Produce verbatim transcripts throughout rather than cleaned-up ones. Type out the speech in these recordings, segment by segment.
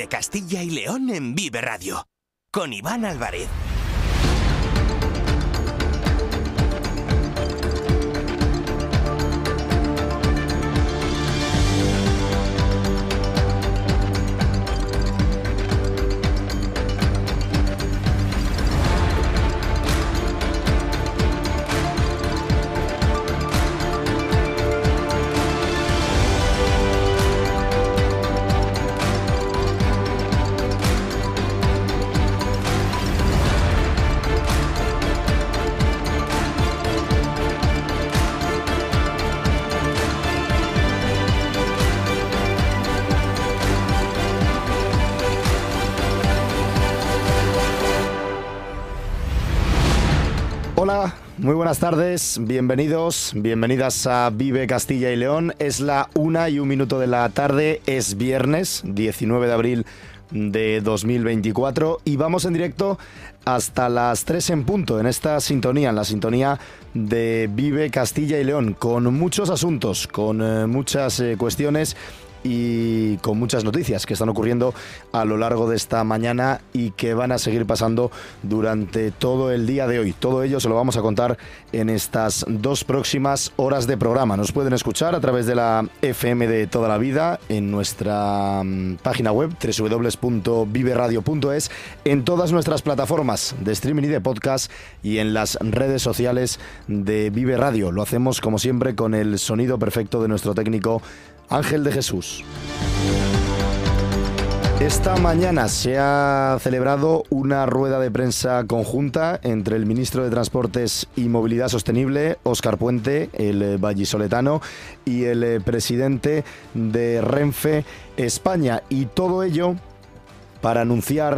Vive Castilla y León en Vive Radio, con Iván Álvarez. Hola, muy buenas tardes, bienvenidos, bienvenidas a Vive Castilla y León. Es la una y un minuto de la tarde, es viernes diecinueve de abril de dos mil veinticuatro y vamos en directo hasta las tres en punto en esta sintonía, en la sintonía de Vive Castilla y León, con muchos asuntos, con eh, muchas eh, cuestiones y con muchas noticias que están ocurriendo a lo largo de esta mañana y que van a seguir pasando durante todo el día de hoy. Todo ello se lo vamos a contar en estas dos próximas horas de programa. Nos pueden escuchar a través de la F M de toda la vida, en nuestra um, página web doble u doble u doble u punto vive radio punto es, en todas nuestras plataformas de streaming y de podcast y en las redes sociales de Vive Radio. Lo hacemos como siempre con el sonido perfecto de nuestro técnico Ángel de Jesús. Esta mañana se ha celebrado una rueda de prensa conjunta entre el ministro de Transportes y Movilidad Sostenible, Óscar Puente, el vallisoletano, y el presidente de Renfe España. Y todo ello para anunciar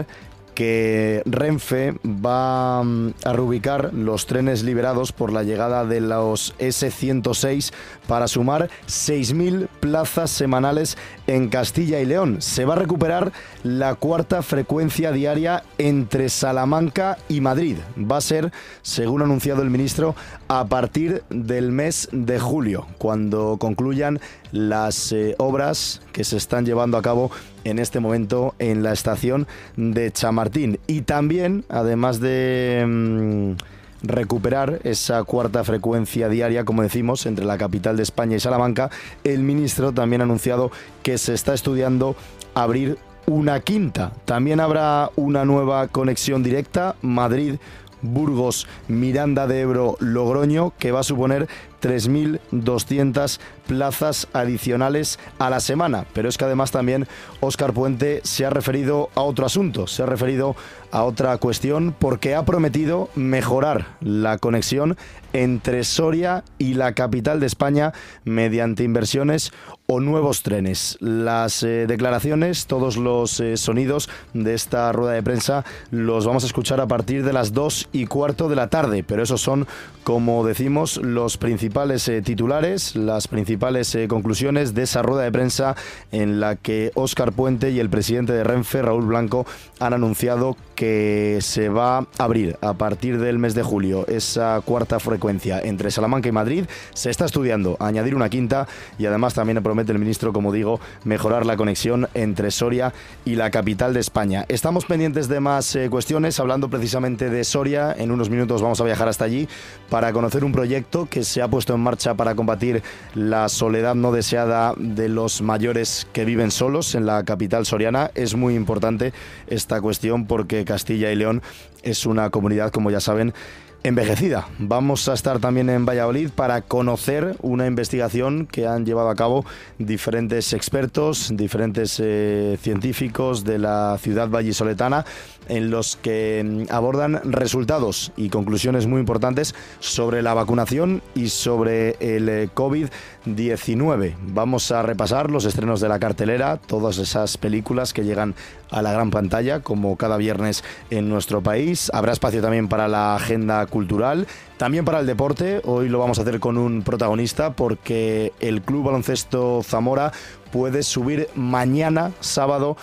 que Renfe va a reubicar los trenes liberados por la llegada de los ese ciento seis para sumar seis mil plazas semanales en Castilla y León. Se va a recuperar la cuarta frecuencia diaria entre Salamanca y Madrid. Va a ser, según ha anunciado el ministro, a partir del mes de julio, cuando concluyan las eh, obras que se están llevando a cabo en este momento en la estación de Chamartín. Y también, además de mmm, recuperar esa cuarta frecuencia diaria, como decimos, entre la capital de España y Salamanca, el ministro también ha anunciado que se está estudiando abrir una quinta. También habrá una nueva conexión directa Madrid Burgos, Miranda de Ebro, Logroño, que va a suponer tres mil doscientas plazas adicionales a la semana. Pero es que además también Óscar Puente se ha referido a otro asunto, se ha referido a otra cuestión, porque ha prometido mejorar la conexión entre Soria y la capital de España mediante inversiones o nuevos trenes. Las eh, declaraciones, todos los eh, sonidos de esta rueda de prensa los vamos a escuchar a partir de las dos y cuarto de la tarde, pero esos son, como decimos, los principales eh, titulares, las principales eh, conclusiones de esa rueda de prensa en la que Óscar Puente y el presidente de Renfe, Raúl Blanco, han anunciado que se va a abrir a partir del mes de julio esa cuarta frecuencia entre Salamanca y Madrid. Se está estudiando añadir una quinta y además también promete el ministro, como digo, mejorar la conexión entre Soria y la capital de España. Estamos pendientes de más eh, cuestiones, hablando precisamente de Soria. En unos minutos vamos a viajar hasta allí para conocer un proyecto que se ha puesto en marcha para combatir la soledad no deseada de los mayores que viven solos en la capital soriana. Es muy importante esta cuestión porque Castilla y León es una comunidad, como ya saben, envejecida. Vamos a estar también en Valladolid para conocer una investigación que han llevado a cabo diferentes expertos, diferentes eh, científicos de la ciudad vallisoletana, en los que abordan resultados y conclusiones muy importantes sobre la vacunación y sobre el covid diecinueve. Vamos a repasar los estrenos de la cartelera, todas esas películas que llegan a la gran pantalla, como cada viernes en nuestro país. Habrá espacio también para la agenda cultural, también para el deporte. Hoy lo vamos a hacer con un protagonista, porque el Club Baloncesto Zamora puede subir mañana, sábado,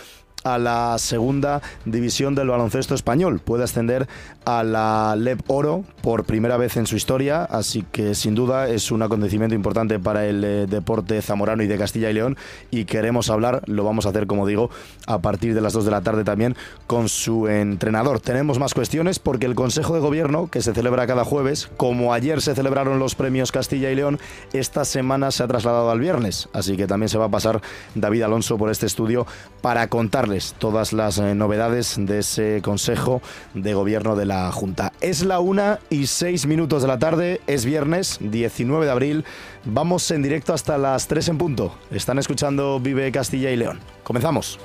a la segunda división del baloncesto español. Puede ascender a la L E P Oro por primera vez en su historia, así que sin duda es un acontecimiento importante para el eh, deporte zamorano y de Castilla y León, y queremos hablar, lo vamos a hacer como digo, a partir de las dos de la tarde también con su entrenador. Tenemos más cuestiones porque el Consejo de Gobierno, que se celebra cada jueves, como ayer se celebraron los premios Castilla y León, esta semana se ha trasladado al viernes, así que también se va a pasar David Alonso por este estudio para contarles todas las eh, novedades de ese Consejo de Gobierno de la Junta. Es la una y seis minutos de la tarde, es viernes diecinueve de abril, vamos en directo hasta las tres en punto. Están escuchando Vive Castilla y León. Comenzamos.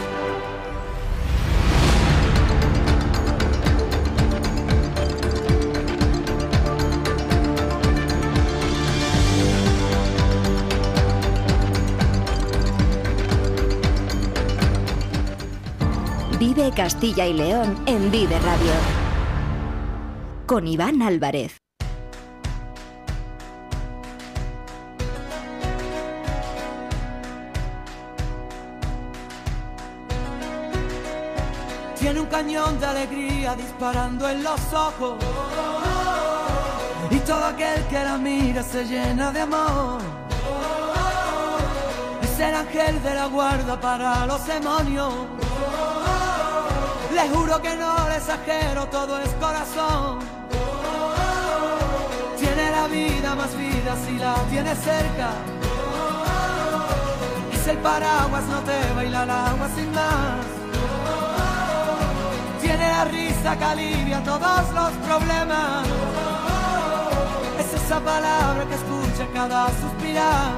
Vive Castilla y León en Vive Radio. Con Iván Álvarez. Tiene un cañón de alegría disparando en los ojos, y todo aquel que la mira se llena de amor. Es el ángel de la guarda para los demonios. Le juro que no le exagero, todo es corazón. Tiene la vida más vida si la tiene cerca. Es el paraguas, no te baila el agua sin más. Tiene la risa que alivia todos los problemas. Es esa palabra que escucha cada suspirar.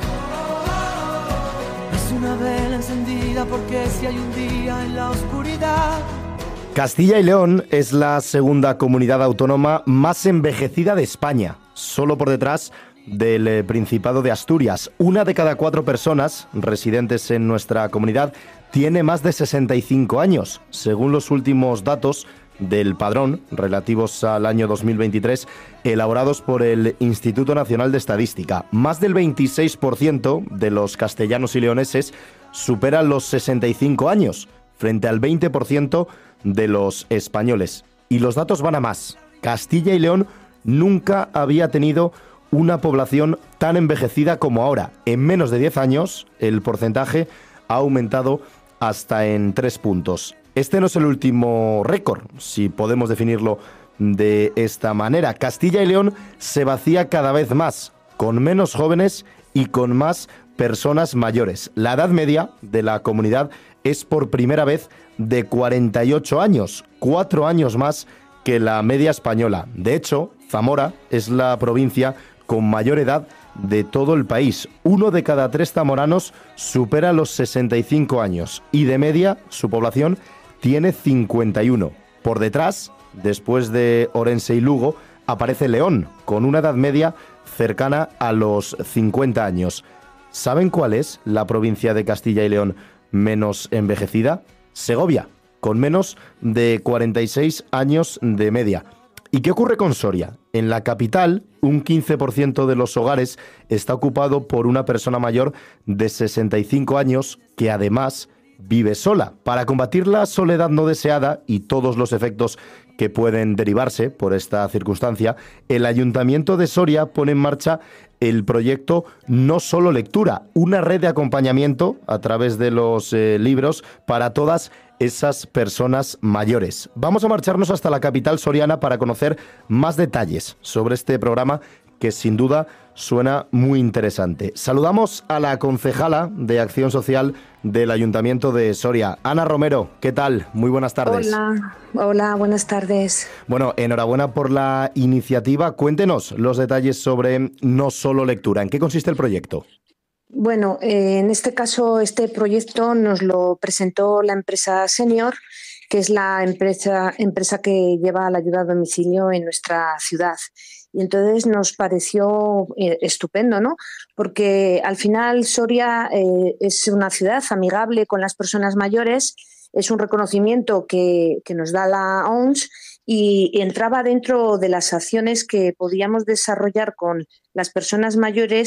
Es una vela encendida porque si hay un día en la oscuridad. Castilla y León es la segunda comunidad autónoma más envejecida de España, solo por detrás del Principado de Asturias. Una de cada cuatro personas residentes en nuestra comunidad tiene más de sesenta y cinco años, según los últimos datos del Padrón relativos al año dos mil veintitrés, elaborados por el Instituto Nacional de Estadística. Más del veintiséis por ciento de los castellanos y leoneses superan los sesenta y cinco años, frente al veinte por ciento de los españoles. Y los datos van a más. Castilla y León nunca había tenido una población tan envejecida como ahora. En menos de diez años, el porcentaje ha aumentado hasta en tres puntos. Este no es el último récord, si podemos definirlo de esta manera. Castilla y León se vacía cada vez más, con menos jóvenes y con más personas mayores. La edad media de la comunidad es por primera vez de cuarenta y ocho años, cuatro años más que la media española. De hecho, Zamora es la provincia con mayor edad de todo el país. Uno de cada tres zamoranos supera los sesenta y cinco años y de media su población tiene cincuenta y uno. Por detrás, después de Orense y Lugo, aparece León, con una edad media cercana a los cincuenta años. ¿Saben cuál es la provincia de Castilla y León menos envejecida? Segovia, con menos de cuarenta y seis años de media. ¿Y qué ocurre con Soria? En la capital, un quince por ciento de los hogares está ocupado por una persona mayor de sesenta y cinco años que además vive sola. Para combatir la soledad no deseada y todos los efectos que pueden derivarse por esta circunstancia, el Ayuntamiento de Soria pone en marcha el proyecto No Solo Lectura, una red de acompañamiento a través de los eh, libros para todas esas personas mayores. Vamos a marcharnos hasta la capital soriana para conocer más detalles sobre este programa que sin duda suena muy interesante. Saludamos a la concejala de Acción Social del Ayuntamiento de Soria, Ana Romero. ¿Qué tal? Muy buenas tardes. Hola, hola, buenas tardes. Bueno, enhorabuena por la iniciativa. Cuéntenos los detalles sobre No Solo Lectura. ¿En qué consiste el proyecto? Bueno, eh, en este caso, este proyecto nos lo presentó la empresa Senior, que es la empresa, empresa que lleva la ayuda a domicilio en nuestra ciudad. Y entonces nos pareció eh, estupendo, ¿no? Porque al final Soria eh, es una ciudad amigable con las personas mayores, es un reconocimiento que, que nos da la O M S y, y entraba dentro de las acciones que podíamos desarrollar con las personas mayores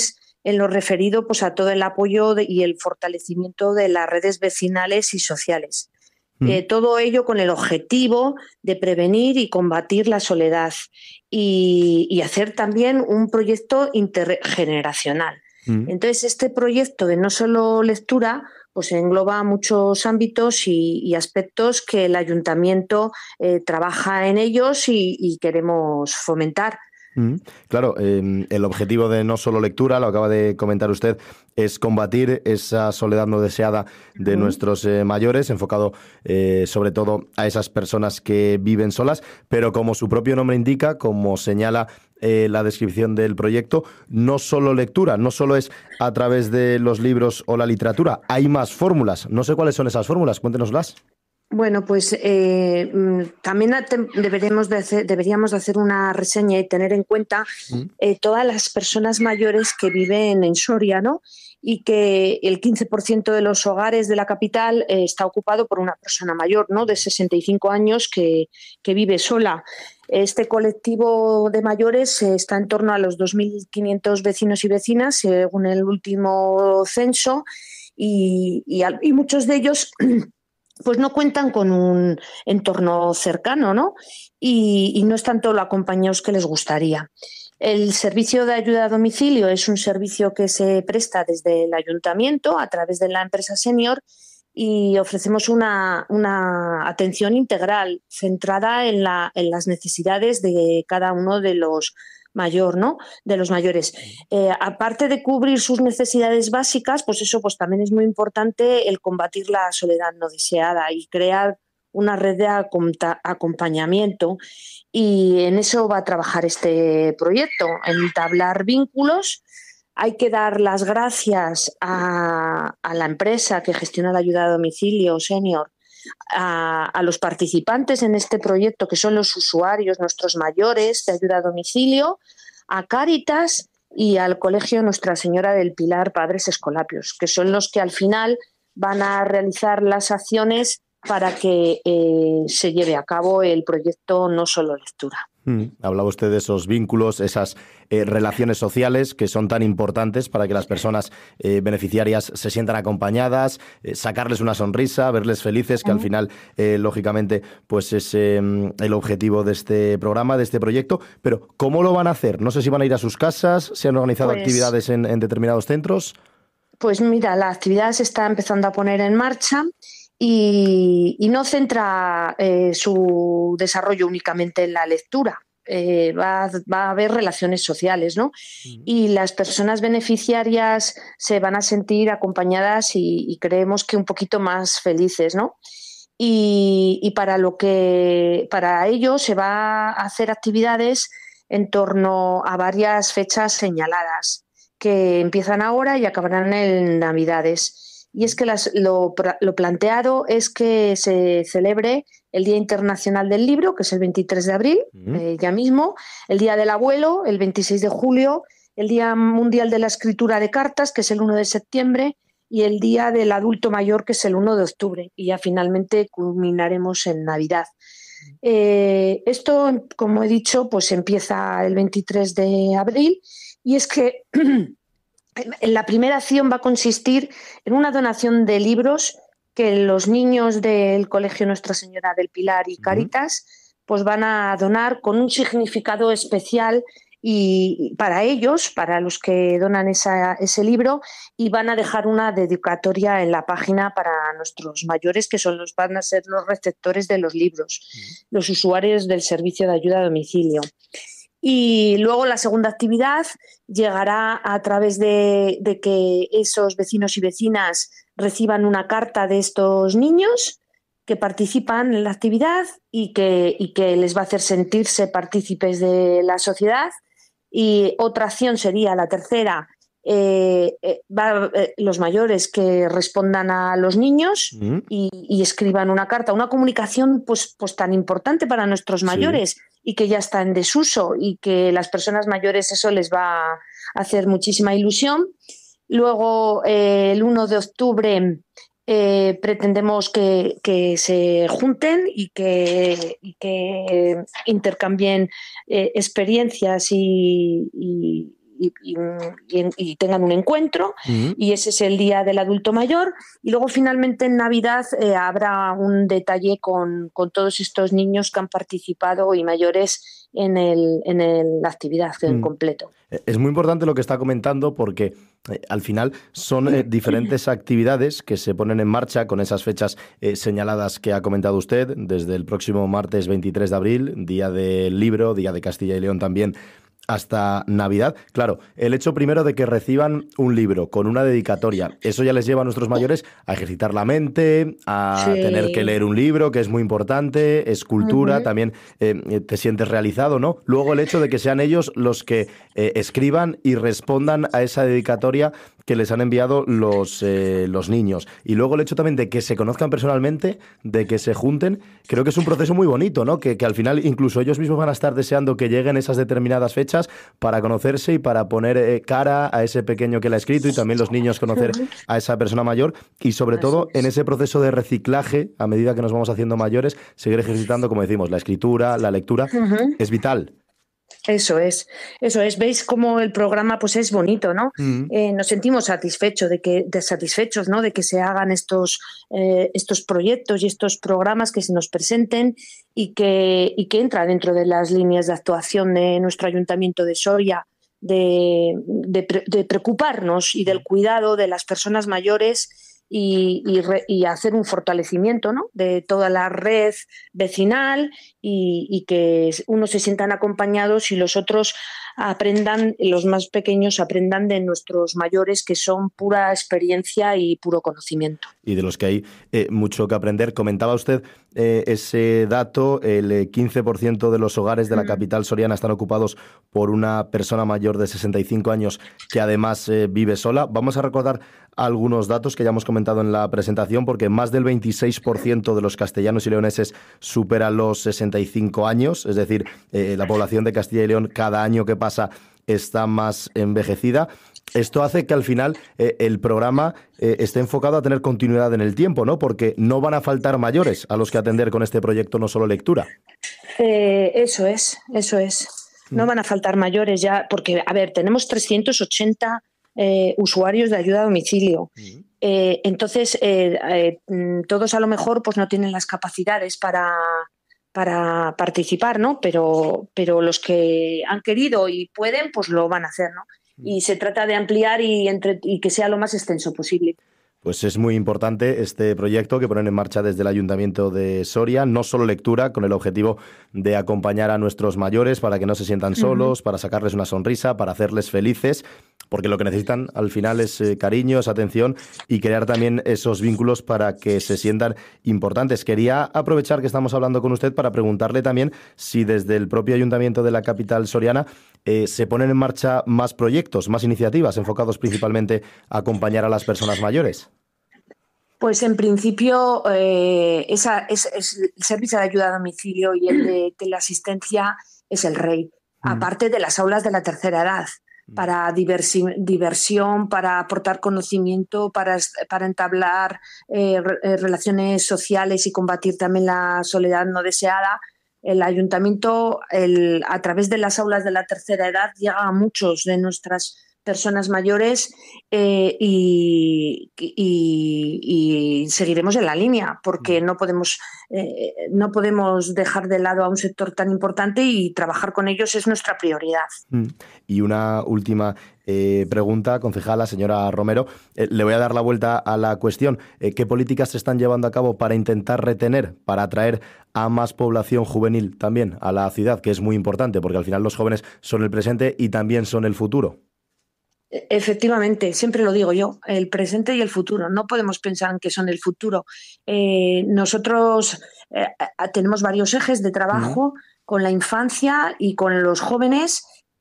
en lo referido pues, a todo el apoyo de, y el fortalecimiento de las redes vecinales y sociales. Mm. Eh, todo ello con el objetivo de prevenir y combatir la soledad y, y hacer también un proyecto intergeneracional. Mm. Entonces, este proyecto de no solo lectura pues engloba muchos ámbitos y, y aspectos que el ayuntamiento eh, trabaja en ellos y, y queremos fomentar. Mm, claro, eh, el objetivo de No Solo Lectura, lo acaba de comentar usted, es combatir esa soledad no deseada de uh-huh. nuestros eh, mayores, enfocado eh, sobre todo a esas personas que viven solas, pero como su propio nombre indica, como señala eh, la descripción del proyecto, no solo lectura, no solo es a través de los libros o la literatura, hay más fórmulas. No sé cuáles son esas fórmulas, cuéntenoslas. Bueno, pues eh, también deberíamos de, hacer, deberíamos de hacer una reseña y tener en cuenta eh, todas las personas mayores que viven en Soria, ¿no? Y que el quince por ciento de los hogares de la capital eh, está ocupado por una persona mayor, ¿no? De sesenta y cinco años que, que vive sola. Este colectivo de mayores eh, está en torno a los dos mil quinientos vecinos y vecinas, según el último censo, y, y, y muchos de ellos pues no cuentan con un entorno cercano, ¿no? Y, y no están todo lo acompañados que les gustaría. El servicio de ayuda a domicilio es un servicio que se presta desde el ayuntamiento a través de la empresa Senior y ofrecemos una, una atención integral centrada en, la, en las necesidades de cada uno de los mayor, ¿no? de los mayores. Eh, aparte de cubrir sus necesidades básicas, pues eso pues también es muy importante el combatir la soledad no deseada y crear una red de acompañamiento, y en eso va a trabajar este proyecto, en entablar vínculos. Hay que dar las gracias a, a la empresa que gestiona la ayuda a domicilio Senior, A, a los participantes en este proyecto, que son los usuarios, nuestros mayores de ayuda a domicilio, a Cáritas y al Colegio Nuestra Señora del Pilar Padres Escolapios, que son los que al final van a realizar las acciones para que eh, se lleve a cabo el proyecto No Solo Lectura. Mm, hablaba usted de esos vínculos, esas eh, relaciones sociales que son tan importantes para que las personas eh, beneficiarias se sientan acompañadas, eh, sacarles una sonrisa, verles felices, que uh-huh. al final, eh, lógicamente, pues es eh, el objetivo de este programa, de este proyecto. Pero, ¿cómo lo van a hacer? No sé si van a ir a sus casas, ¿se han organizado pues, actividades en, en determinados centros? Pues mira, la actividad se está empezando a poner en marcha. Y, y no centra eh, su desarrollo únicamente en la lectura, eh, va, va a haber relaciones sociales, ¿no? Uh-huh. Y las personas beneficiarias se van a sentir acompañadas y, y creemos que un poquito más felices, ¿no? Y, y para lo que para ello se va a hacer actividades en torno a varias fechas señaladas que empiezan ahora y acabarán en Navidades. Y es que las, lo, lo planteado es que se celebre el Día Internacional del Libro, que es el veintitrés de abril, uh-huh. eh, ya mismo, el Día del Abuelo, el veintiséis de julio, el Día Mundial de la Escritura de Cartas, que es el uno de septiembre, y el Día del Adulto Mayor, que es el uno de octubre. Y ya finalmente culminaremos en Navidad. Eh, esto, como he dicho, pues empieza el veintitrés de abril, y es que la primera acción va a consistir en una donación de libros que los niños del Colegio Nuestra Señora del Pilar y Cáritas pues van a donar con un significado especial y para ellos, para los que donan esa, ese libro, y van a dejar una dedicatoria en la página para nuestros mayores, que son los, van a ser los receptores de los libros, los usuarios del servicio de ayuda a domicilio. Y luego la segunda actividad llegará a través de, de que esos vecinos y vecinas reciban una carta de estos niños que participan en la actividad y que, y que les va a hacer sentirse partícipes de la sociedad. Y otra acción sería la tercera, eh, eh, va, eh, los mayores que respondan a los niños mm. y, y escriban una carta, una comunicación pues, pues tan importante para nuestros mayores. Sí. Y que ya está en desuso y que las personas mayores eso les va a hacer muchísima ilusión. Luego, eh, el uno de octubre eh, pretendemos que, que se junten y que, y que intercambien eh, experiencias y, y, y, y, y, y tengan un encuentro, uh-huh. y ese es el Día del Adulto Mayor, y luego finalmente en Navidad eh, habrá un detalle con, con todos estos niños que han participado y mayores en, el, en el, la actividad en uh-huh. completo. Es muy importante lo que está comentando porque eh, al final son eh, diferentes actividades que se ponen en marcha con esas fechas eh, señaladas que ha comentado usted, desde el próximo martes veintitrés de abril, Día del Libro, Día de Castilla y León también, hasta Navidad. Claro, el hecho primero de que reciban un libro con una dedicatoria, eso ya les lleva a nuestros mayores a ejercitar la mente, a sí. tener que leer un libro, que es muy importante, es cultura, uh-huh. también eh, te sientes realizado, ¿no? Luego el hecho de que sean ellos los que eh, escriban y respondan a esa dedicatoria que les han enviado los, eh, los niños. Y luego el hecho también de que se conozcan personalmente, de que se junten, creo que es un proceso muy bonito, ¿no? Que, que al final incluso ellos mismos van a estar deseando que lleguen esas determinadas fechas para conocerse y para poner eh, cara a ese pequeño que la ha escrito y también los niños conocer a esa persona mayor y sobre todo en ese proceso de reciclaje, a medida que nos vamos haciendo mayores, seguir ejercitando, como decimos, la escritura, la lectura, uh-huh. es vital. Eso es, eso es. Veis cómo el programa pues es bonito, ¿no? Mm. Eh, nos sentimos satisfechos de que, de satisfechos, ¿no? De que se hagan estos, eh, estos proyectos y estos programas que se nos presenten y que, y que entra dentro de las líneas de actuación de nuestro Ayuntamiento de Soria, de, de, de preocuparnos y del cuidado de las personas mayores. Y, y, re, y hacer un fortalecimiento, ¿no? De toda la red vecinal y, y que unos se sientan acompañados y los otros aprendan, los más pequeños aprendan de nuestros mayores, que son pura experiencia y puro conocimiento. Y de los que hay eh, mucho que aprender. Comentaba usted eh, ese dato, el quince por ciento de los hogares de la capital soriana están ocupados por una persona mayor de sesenta y cinco años que además eh, vive sola. Vamos a recordar algunos datos que ya hemos comentado en la presentación, porque más del veintiséis por ciento de los castellanos y leoneses supera los sesenta y cinco años, es decir, eh, la población de Castilla y León cada año que pasa está más envejecida. Esto hace que al final eh, el programa eh, esté enfocado a tener continuidad en el tiempo, ¿no? Porque no van a faltar mayores a los que atender con este proyecto, no solo lectura. Eh, eso es, eso es. No van a faltar mayores ya, porque, a ver, tenemos trescientos ochenta eh, usuarios de ayuda a domicilio. Uh-huh. Eh, entonces, eh, eh, todos a lo mejor pues no tienen las capacidades para... para participar, ¿no? Pero, pero los que han querido y pueden, pues lo van a hacer, ¿no? Y se trata de ampliar y, entre, y que sea lo más extenso posible. Pues es muy importante este proyecto que ponen en marcha desde el Ayuntamiento de Soria, no solo lectura, con el objetivo de acompañar a nuestros mayores para que no se sientan solos, uh-huh. para sacarles una sonrisa, para hacerles felices, porque lo que necesitan al final es eh, cariño, es atención y crear también esos vínculos para que se sientan importantes. Quería aprovechar que estamos hablando con usted para preguntarle también si desde el propio Ayuntamiento de la capital soriana eh, se ponen en marcha más proyectos, más iniciativas enfocados principalmente a acompañar a las personas mayores. Pues en principio eh, esa, es, es el servicio de ayuda a domicilio y el de teleasistencia es el rey, mm. aparte de las aulas de la tercera edad, mm. para diversi- diversión, para aportar conocimiento, para, para entablar eh, re- relaciones sociales y combatir también la soledad no deseada. El ayuntamiento, el, a través de las aulas de la tercera edad, llega a muchos de nuestras personas mayores eh, y, y, y seguiremos en la línea porque no podemos, eh, no podemos dejar de lado a un sector tan importante y trabajar con ellos es nuestra prioridad. Y una última eh, pregunta, concejala, señora Romero. Eh, le voy a dar la vuelta a la cuestión. Eh, ¿Qué políticas se están llevando a cabo para intentar retener, para atraer a más población juvenil también a la ciudad, que es muy importante porque al final los jóvenes son el presente y también son el futuro? Efectivamente, siempre lo digo yo, el presente y el futuro. No podemos pensar en que son el futuro. Eh, nosotros eh, tenemos varios ejes de trabajo uh-huh. con la infancia y con los jóvenes,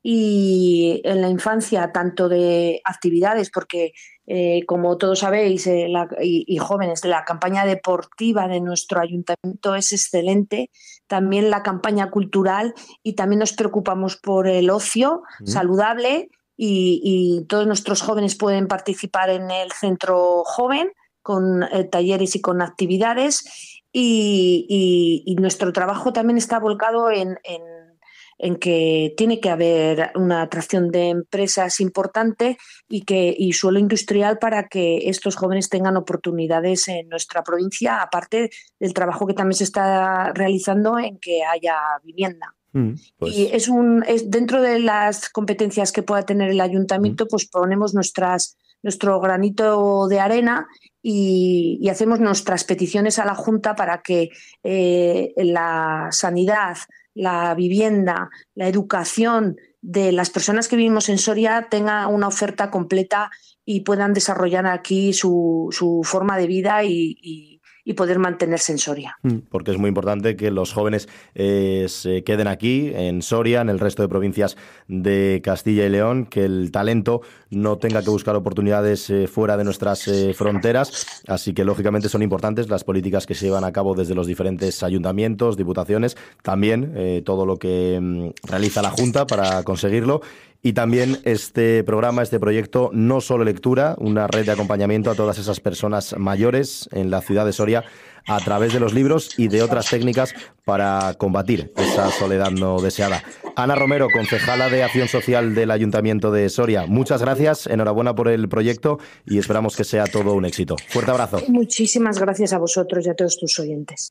y en la infancia tanto de actividades, porque eh, como todos sabéis eh, la, y, y jóvenes, la campaña deportiva de nuestro ayuntamiento es excelente, también la campaña cultural, y también nos preocupamos por el ocio uh-huh. saludable. Y, y todos nuestros jóvenes pueden participar en el centro joven con eh, talleres y con actividades y, y, y nuestro trabajo también está volcado en, en, en que tiene que haber una atracción de empresas importante y, que, y suelo industrial para que estos jóvenes tengan oportunidades en nuestra provincia, aparte del trabajo que también se está realizando en que haya vivienda. Mm, pues. Y es un es dentro de las competencias que pueda tener el ayuntamiento, mm. pues ponemos nuestras nuestro granito de arena y, y hacemos nuestras peticiones a la Junta para que eh, la sanidad, la vivienda, la educación de las personas que vivimos en Soria tenga una oferta completa y puedan desarrollar aquí su, su forma de vida y, y y poder mantenerse en Soria. Porque es muy importante que los jóvenes eh, se queden aquí, en Soria, en el resto de provincias de Castilla y León, que el talento no tenga que buscar oportunidades eh, fuera de nuestras eh, fronteras. Así que, lógicamente, son importantes las políticas que se llevan a cabo desde los diferentes ayuntamientos, diputaciones, también eh, todo lo que mm, realiza la Junta para conseguirlo. Y también este programa, este proyecto No Solo Lectura, una red de acompañamiento a todas esas personas mayores en la ciudad de Soria a través de los libros y de otras técnicas para combatir esa soledad no deseada. Ana Romero, concejala de Acción Social del Ayuntamiento de Soria, muchas gracias, enhorabuena por el proyecto y esperamos que sea todo un éxito. Fuerte abrazo. Muchísimas gracias a vosotros y a todos tus oyentes.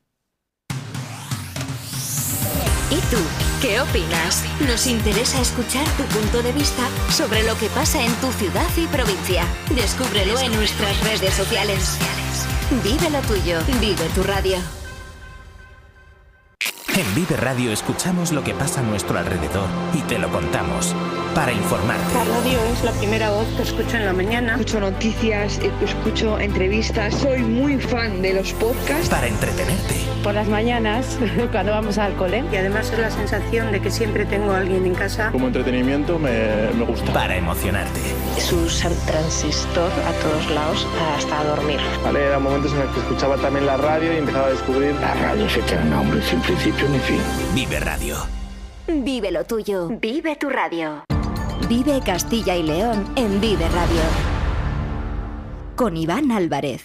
¿Y tú? ¿Qué opinas? Nos interesa escuchar tu punto de vista sobre lo que pasa en tu ciudad y provincia. Descúbrelo en nuestras redes sociales. Vive lo tuyo, vive tu radio. En Vive Radio escuchamos lo que pasa a nuestro alrededor y te lo contamos para informarte. La radio es la primera voz que escucho en la mañana. Escucho noticias, escucho entrevistas, soy muy fan de los podcasts. Para entretenerte. Por las mañanas, cuando vamos al cole. Y además es la sensación de que siempre tengo a alguien en casa. Como entretenimiento me, me gusta. Para emocionarte. Es usar transistor a todos lados hasta dormir. Vale, eran momentos en los que escuchaba también la radio y empezaba a descubrir. La radio se tiene nombre sin principio ni fin. Vive Radio. Vive lo tuyo. Vive tu radio. Vive Castilla y León en Vive Radio. Con Iván Álvarez.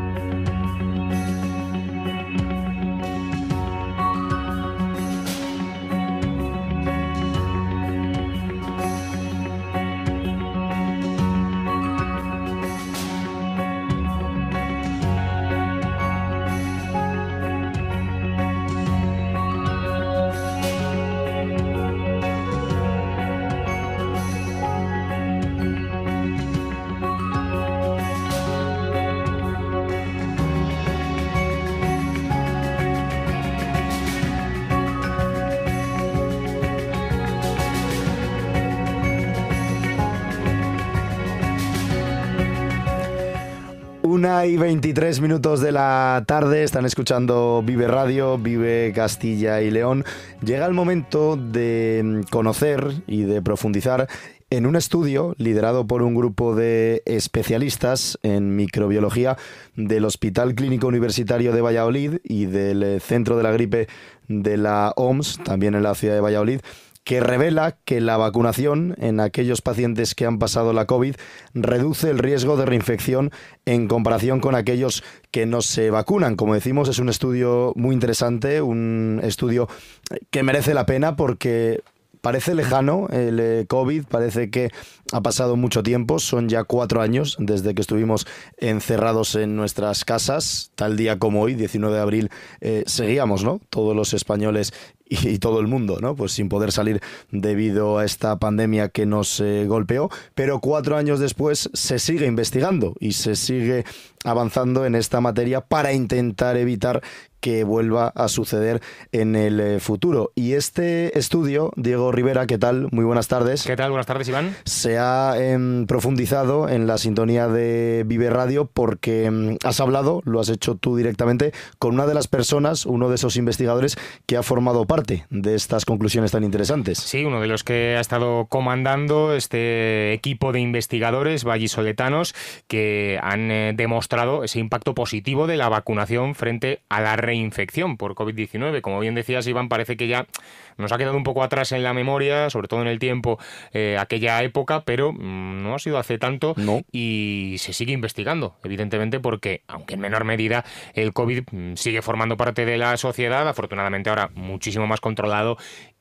Una y veintitrés minutos de la tarde, están escuchando Vive Radio, Vive Castilla y León. Llega el momento de conocer y de profundizar en un estudio liderado por un grupo de especialistas en microbiología del Hospital Clínico Universitario de Valladolid y del Centro de la Gripe de la O M S, también en la ciudad de Valladolid, que revela que la vacunación en aquellos pacientes que han pasado la COVID reduce el riesgo de reinfección en comparación con aquellos que no se vacunan. Como decimos, es un estudio muy interesante, un estudio que merece la pena porque parece lejano el COVID, parece que ha pasado mucho tiempo, son ya cuatro años desde que estuvimos encerrados en nuestras casas, tal día como hoy, diecinueve de abril, eh, seguíamos, ¿no? Todos los españoles y, y todo el mundo, ¿no? Pues sin poder salir debido a esta pandemia que nos eh, golpeó, pero cuatro años después se sigue investigando y se sigue avanzando en esta materia para intentar evitar que vuelva a suceder en el futuro. Y este estudio, Diego Rivera, ¿qué tal? Muy buenas tardes. ¿Qué tal? Buenas tardes, Iván. Se ha eh, profundizado en la sintonía de Vive Radio porque eh, has hablado, lo has hecho tú directamente, con una de las personas, uno de esos investigadores que ha formado parte de estas conclusiones tan interesantes. Sí, uno de los que ha estado comandando este equipo de investigadores vallisoletanos que han eh, demostrado ese impacto positivo de la vacunación frente a la reinfección por COVID diecinueve. Como bien decías, Iván, parece que ya nos ha quedado un poco atrás en la memoria, sobre todo en el tiempo, eh, aquella época, pero mmm, no ha sido hace tanto no. Y se sigue investigando, evidentemente, porque, aunque en menor medida, el COVID sigue formando parte de la sociedad, afortunadamente ahora muchísimo más controlado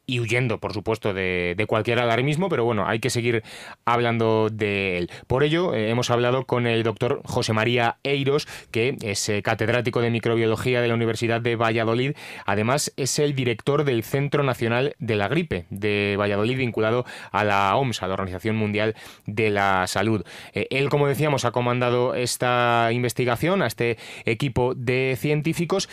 y huyendo, por supuesto, de, de cualquier alarmismo, pero bueno, hay que seguir hablando de él. Por ello, eh, hemos hablado con el doctor José María Eiros, que es eh, catedrático de microbiología de la Universidad de Valladolid. Además, es el director del Centro Nacional de la Gripe de Valladolid, vinculado a la O M S, a la Organización Mundial de la Salud. Eh, él, como decíamos, ha comandado esta investigación a este equipo de científicos.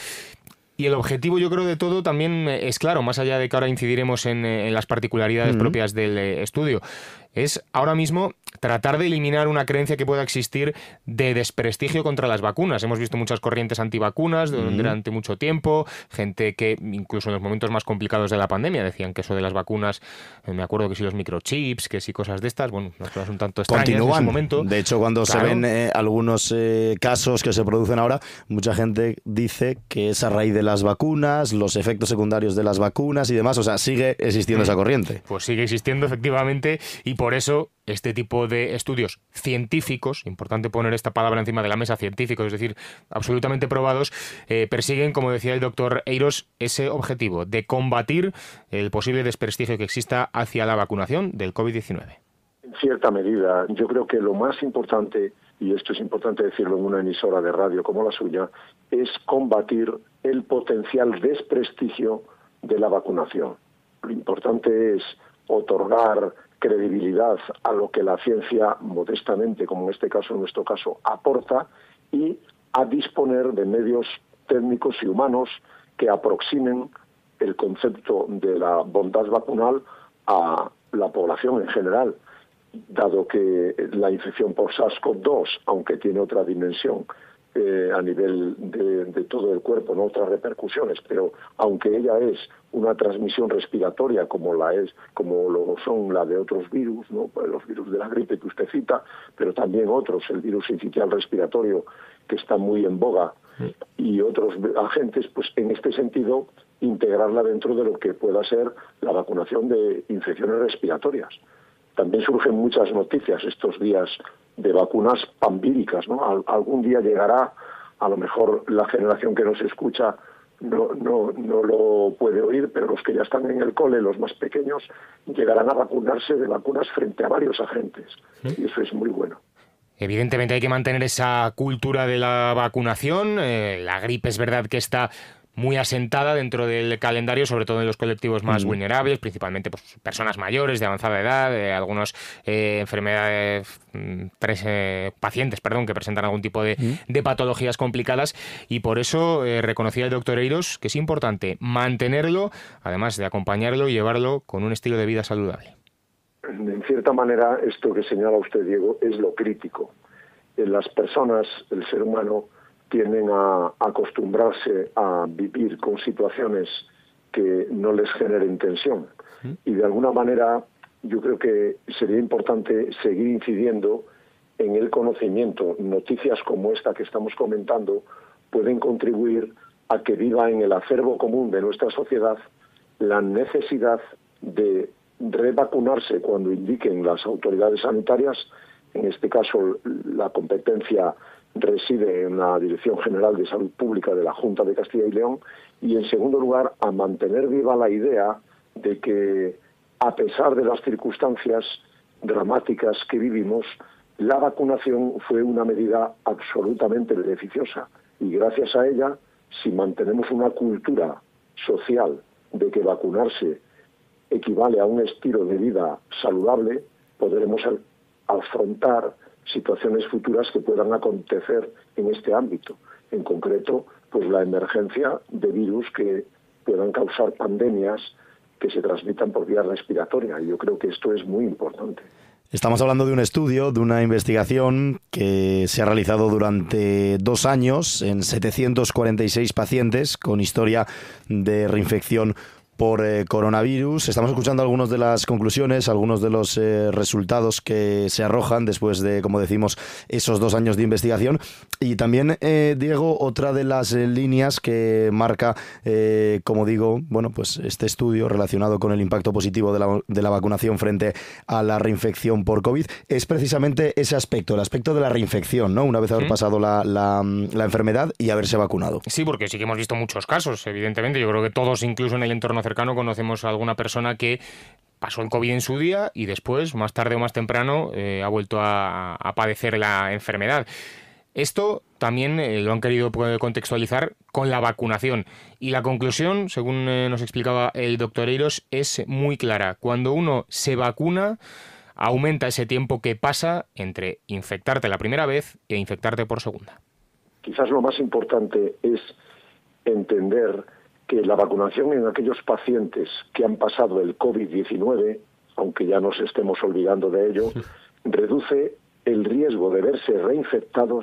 Y el objetivo, yo creo, de todo también es claro, más allá de que ahora incidiremos en, en las particularidades uh-huh. propias del eh, estudio. Es ahora mismo tratar de eliminar una creencia que pueda existir de desprestigio contra las vacunas. Hemos visto muchas corrientes antivacunas uh-huh. durante mucho tiempo, gente que incluso en los momentos más complicados de la pandemia decían que eso de las vacunas, eh, me acuerdo que si los microchips, que si cosas de estas, bueno, las cosas un tanto extrañas Continúan. En su momento. De hecho, cuando claro. se ven eh, algunos eh, casos que se producen ahora, mucha gente dice que es a raíz de las vacunas, los efectos secundarios de las vacunas y demás, o sea, sigue existiendo sí. esa corriente. Pues sigue existiendo, efectivamente, y por eso este tipo de estudios científicos, importante poner esta palabra encima de la mesa, científicos, es decir, absolutamente probados, eh, persiguen, como decía el doctor Eiros, ese objetivo de combatir el posible desprestigio que exista hacia la vacunación del covid diecinueve. En cierta medida, yo creo que lo más importante, y esto es importante decirlo en una emisora de radio como la suya, es combatir el potencial desprestigio de la vacunación. Lo importante es otorgar credibilidad a lo que la ciencia, modestamente, como en este caso, en nuestro caso, aporta, y a disponer de medios técnicos y humanos que aproximen el concepto de la bondad vacunal a la población en general, dado que la infección por SARS-CoV dos, aunque tiene otra dimensión eh, a nivel de, de todo el cuerpo, no otras repercusiones, pero aunque ella es una transmisión respiratoria como la es, como lo son la de otros virus, ¿no? Pues los virus de la gripe que usted cita, pero también otros, el virus sincitial respiratorio que está muy en boga y otros agentes, pues en este sentido integrarla dentro de lo que pueda ser la vacunación de infecciones respiratorias. También surgen muchas noticias estos días de vacunas panvíricas, ¿no? Al, algún día llegará, a lo mejor la generación que nos escucha no, no, no lo puede oír, pero los que ya están en el cole, los más pequeños, llegarán a vacunarse de vacunas frente a varios agentes. ¿Sí? Y eso es muy bueno. Evidentemente hay que mantener esa cultura de la vacunación. Eh, la gripe es verdad que está muy asentada dentro del calendario, sobre todo en los colectivos más mm. vulnerables, principalmente pues, personas mayores de avanzada edad, eh, algunos eh, enfermedades, pres, eh, pacientes, perdón, que presentan algún tipo de, mm. de patologías complicadas, y por eso eh, reconocía el doctor Eiros que es importante mantenerlo, además de acompañarlo y llevarlo con un estilo de vida saludable. En cierta manera, esto que señala usted, Diego, es lo crítico. En las personas, el ser humano, tienden a acostumbrarse a vivir con situaciones que no les generen tensión. Y de alguna manera yo creo que sería importante seguir incidiendo en el conocimiento. Noticias como esta que estamos comentando pueden contribuir a que viva en el acervo común de nuestra sociedad la necesidad de revacunarse cuando indiquen las autoridades sanitarias. En este caso, la competencia reside en la Dirección General de Salud Pública de la Junta de Castilla y León, y en segundo lugar a mantener viva la idea de que a pesar de las circunstancias dramáticas que vivimos, la vacunación fue una medida absolutamente beneficiosa, y gracias a ella, si mantenemos una cultura social de que vacunarse equivale a un estilo de vida saludable, podremos afrontar situaciones futuras que puedan acontecer en este ámbito. En concreto, pues la emergencia de virus que puedan causar pandemias que se transmitan por vía respiratoria. Y yo creo que esto es muy importante. Estamos hablando de un estudio, de una investigación que se ha realizado durante dos años en setecientos cuarenta y seis pacientes con historia de reinfección por eh, coronavirus. Estamos escuchando algunas de las conclusiones, algunos de los eh, resultados que se arrojan después de, como decimos, esos dos años de investigación. Y también, eh, Diego, otra de las eh, líneas que marca, eh, como digo, bueno, pues este estudio relacionado con el impacto positivo de la, de la vacunación frente a la reinfección por COVID es precisamente ese aspecto, el aspecto de la reinfección, ¿no? Una vez haber ¿Mm? pasado la, la, la enfermedad y haberse vacunado. Sí, porque sí que hemos visto muchos casos, evidentemente. Yo creo que todos, incluso en el entorno cercano conocemos a alguna persona que pasó el COVID en su día y después, más tarde o más temprano, eh, ha vuelto a, a padecer la enfermedad. Esto también eh, lo han querido contextualizar con la vacunación. Y la conclusión, según eh, nos explicaba el doctor Eiros, es muy clara. Cuando uno se vacuna, aumenta ese tiempo que pasa entre infectarte la primera vez e infectarte por segunda. Quizás lo más importante es entender que la vacunación en aquellos pacientes que han pasado el COVID diecinueve, aunque ya nos estemos olvidando de ello, reduce el riesgo de verse reinfectados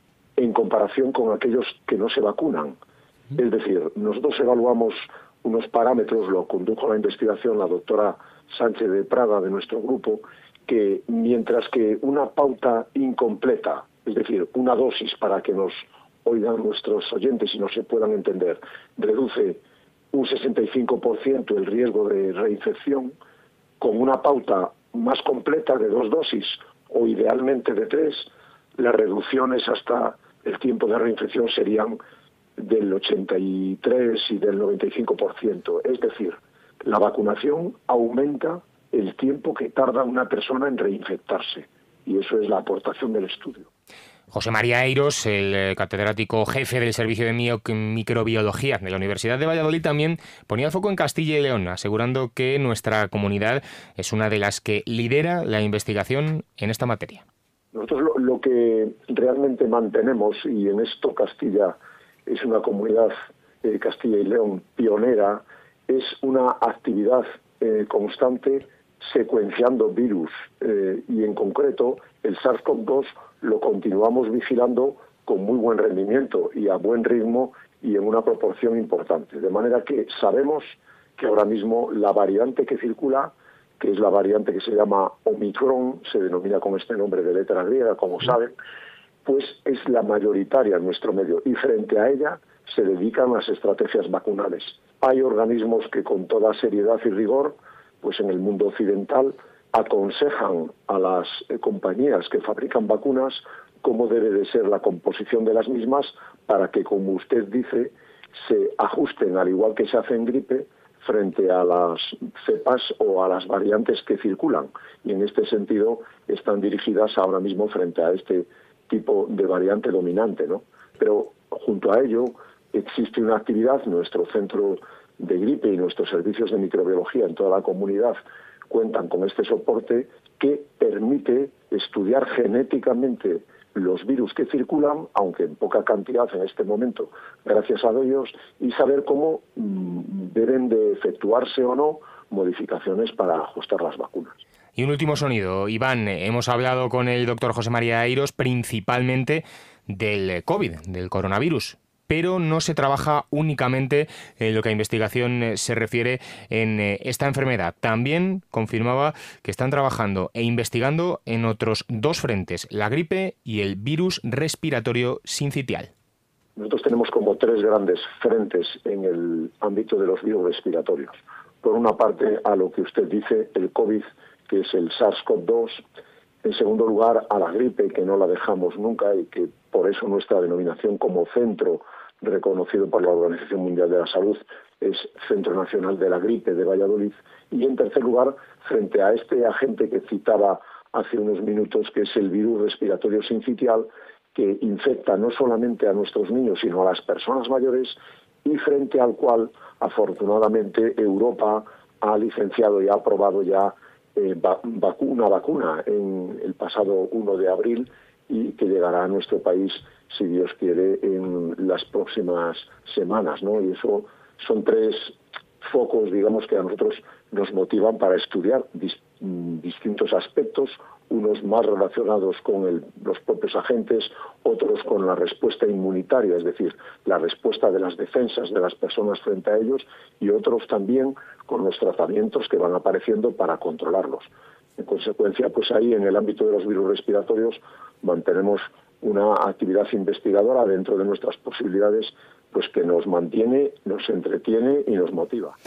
en comparación con aquellos que no se vacunan. Es decir, nosotros evaluamos unos parámetros, lo condujo a la investigación la doctora Sánchez de Prada de nuestro grupo, que mientras que una pauta incompleta, es decir, una dosis para que nos oigan nuestros oyentes y no se puedan entender, reduce un sesenta y cinco por ciento el riesgo de reinfección, con una pauta más completa de dos dosis o idealmente de tres, las reducciones hasta el tiempo de reinfección serían del ochenta y tres y del noventa y cinco por ciento. Es decir, la vacunación aumenta el tiempo que tarda una persona en reinfectarse. Y eso es la aportación del estudio. José María Eiros, el catedrático jefe del Servicio de Microbiología de la Universidad de Valladolid, también ponía el foco en Castilla y León, asegurando que nuestra comunidad es una de las que lidera la investigación en esta materia. Nosotros lo, lo que realmente mantenemos, y en esto Castilla es una comunidad, eh, Castilla y León, pionera, es una actividad eh, constante secuenciando virus eh, y en concreto el SARS CoV dos lo continuamos vigilando con muy buen rendimiento y a buen ritmo y en una proporción importante. De manera que sabemos que ahora mismo la variante que circula, que es la variante que se llama Omicron, se denomina con este nombre de letra griega, como saben, pues es la mayoritaria en nuestro medio y frente a ella se dedican las estrategias vacunales. Hay organismos que con toda seriedad y rigor, pues en el mundo occidental, aconsejan a las eh, compañías que fabrican vacunas cómo debe de ser la composición de las mismas para que, como usted dice, se ajusten, al igual que se hace en gripe, frente a las cepas o a las variantes que circulan. Y en este sentido están dirigidas ahora mismo frente a este tipo de variante dominante, ¿no? Pero junto a ello existe una actividad, nuestro centro de gripe y nuestros servicios de microbiología en toda la comunidad cuentan con este soporte que permite estudiar genéticamente los virus que circulan, aunque en poca cantidad en este momento, gracias a ellos, y saber cómo mmm, deben de efectuarse o no modificaciones para ajustar las vacunas. Y un último sonido. Iván, hemos hablado con el doctor José María Eiros principalmente del COVID, del coronavirus, pero no se trabaja únicamente en lo que a investigación se refiere en esta enfermedad. También confirmaba que están trabajando e investigando en otros dos frentes, la gripe y el virus respiratorio sincitial. Nosotros tenemos como tres grandes frentes en el ámbito de los virus respiratorios. Por una parte, a lo que usted dice, el COVID, que es el SARS CoV dos. En segundo lugar, a la gripe, que no la dejamos nunca y que por eso nuestra denominación como centro reconocido por la Organización Mundial de la Salud es Centro Nacional de la Gripe de Valladolid. Y en tercer lugar, frente a este agente que citaba hace unos minutos, que es el virus respiratorio sincitial, que infecta no solamente a nuestros niños, sino a las personas mayores, y frente al cual, afortunadamente, Europa ha licenciado y ha aprobado ya eh, vacu- una vacuna en el pasado uno de abril y que llegará a nuestro país, si Dios quiere, en las próximas semanas, ¿no? Y eso son tres focos, digamos, que a nosotros nos motivan para estudiar dis- distintos aspectos, unos más relacionados con el, los propios agentes, otros con la respuesta inmunitaria, es decir, la respuesta de las defensas de las personas frente a ellos, y otros también con los tratamientos que van apareciendo para controlarlos. En consecuencia, pues ahí en el ámbito de los virus respiratorios mantenemos una actividad investigadora dentro de nuestras posibilidades, pues que nos mantiene, nos entretiene y nos motiva.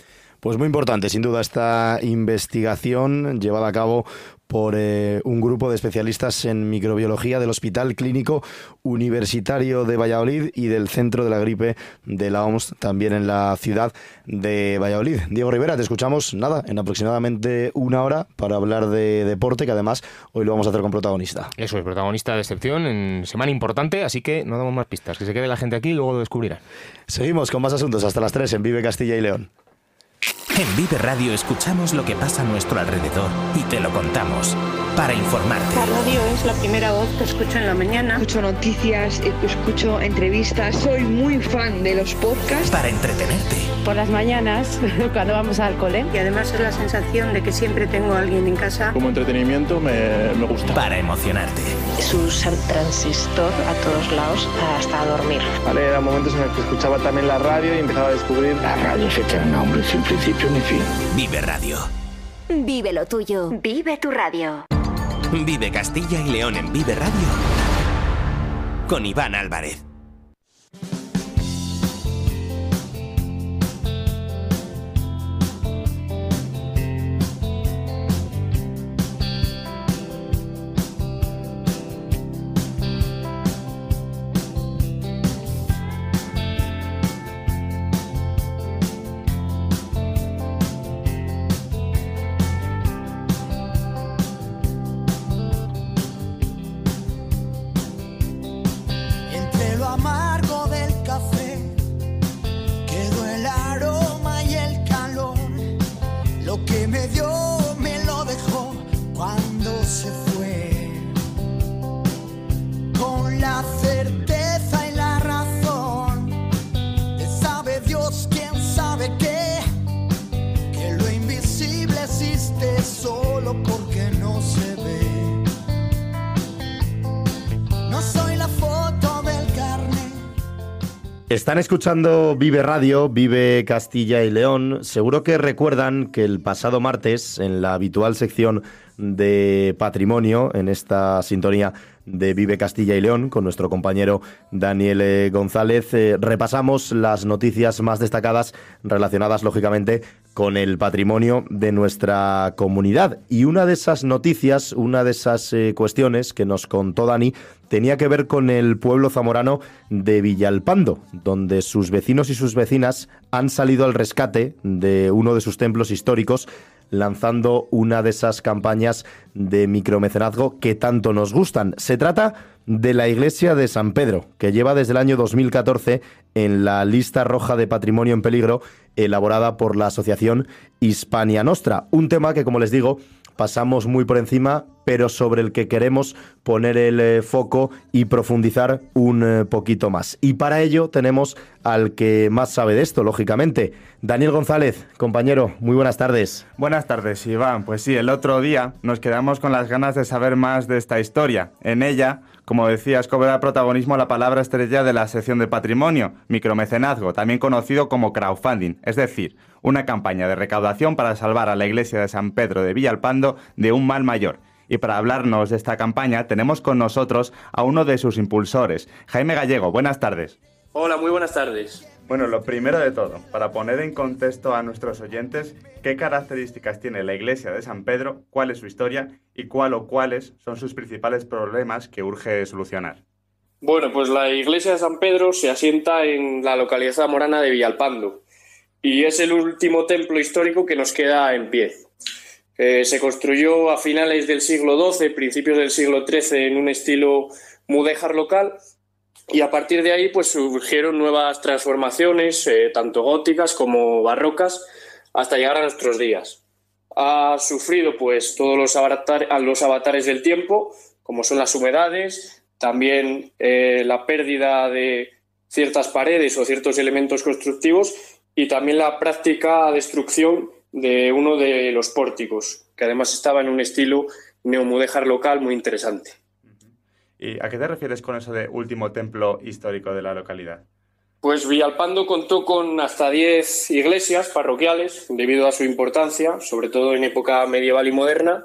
Pues muy importante, sin duda, esta investigación llevada a cabo por eh, un grupo de especialistas en microbiología del Hospital Clínico Universitario de Valladolid y del Centro de la Gripe de la O M S, también en la ciudad de Valladolid. Diego Rivera, te escuchamos, nada, en aproximadamente una hora para hablar de deporte, que además hoy lo vamos a hacer con protagonista. Eso es, protagonista de excepción en semana importante, así que no damos más pistas, que se quede la gente aquí y luego lo descubrirán. Seguimos con más asuntos hasta las tres en Vive Castilla y León. En Vive Radio escuchamos lo que pasa a nuestro alrededor y te lo contamos para informarte. La radio es la primera voz que escucho en la mañana. Escucho noticias, escucho entrevistas. Soy muy fan de los podcasts. Para entretenerte. Por las mañanas, cuando vamos al cole. Y además es la sensación de que siempre tengo a alguien en casa. Como entretenimiento me, me gusta. Para emocionarte. Es usar transistor a todos lados hasta dormir. Vale, eran momentos en los que escuchaba también la radio y empezaba a descubrir... La radio es eterna, hombre, sin principio ni fin. Vive Radio. Vive lo tuyo. Vive tu radio. Vive Castilla y León en Vive Radio con Iván Álvarez. Están escuchando Vive Radio, Vive Castilla y León. Seguro que recuerdan que el pasado martes, en la habitual sección de patrimonio, en esta sintonía de Vive Castilla y León, con nuestro compañero Daniel González, eh, repasamos las noticias más destacadas relacionadas, lógicamente, con el patrimonio de nuestra comunidad. Y una de esas noticias, una de esas eh, cuestiones que nos contó Dani, tenía que ver con el pueblo zamorano de Villalpando, donde sus vecinos y sus vecinas han salido al rescate de uno de sus templos históricos, lanzando una de esas campañas de micromecenazgo que tanto nos gustan. Se trata de la iglesia de San Pedro, que lleva desde el año dos mil catorce en la lista roja de patrimonio en peligro elaborada por la asociación Hispania Nostra. Un tema que, como les digo, pasamos muy por encima, pero sobre el que queremos poner el eh, foco y profundizar un eh, poquito más. Y para ello tenemos al que más sabe de esto, lógicamente. Daniel González, compañero, muy buenas tardes. Buenas tardes, Iván. Pues sí, el otro día nos quedamos con las ganas de saber más de esta historia. En ella, como decías, cobra protagonismo la palabra estrella de la sección de patrimonio, micromecenazgo, también conocido como crowdfunding, es decir, una campaña de recaudación para salvar a la iglesia de San Pedro de Villalpando de un mal mayor. Y para hablarnos de esta campaña tenemos con nosotros a uno de sus impulsores, Jaime Gallego. Buenas tardes. Hola, muy buenas tardes. Bueno, lo primero de todo, para poner en contexto a nuestros oyentes, ¿qué características tiene la iglesia de San Pedro, cuál es su historia y cuál o cuáles son sus principales problemas que urge solucionar? Bueno, pues la iglesia de San Pedro se asienta en la localidad zamorana de Villalpando y es el último templo histórico que nos queda en pie. Eh, se construyó a finales del siglo doce, principios del siglo trece, en un estilo mudéjar local, y a partir de ahí pues surgieron nuevas transformaciones, eh, tanto góticas como barrocas, hasta llegar a nuestros días. Ha sufrido pues todos los, avatar- los avatares del tiempo, como son las humedades, también eh, la pérdida de ciertas paredes o ciertos elementos constructivos, y también la práctica destrucción de uno de los pórticos, que además estaba en un estilo neomudéjar local muy interesante. ¿Y a qué te refieres con eso de último templo histórico de la localidad? Pues Villalpando contó con hasta diez iglesias parroquiales debido a su importancia, sobre todo en época medieval y moderna,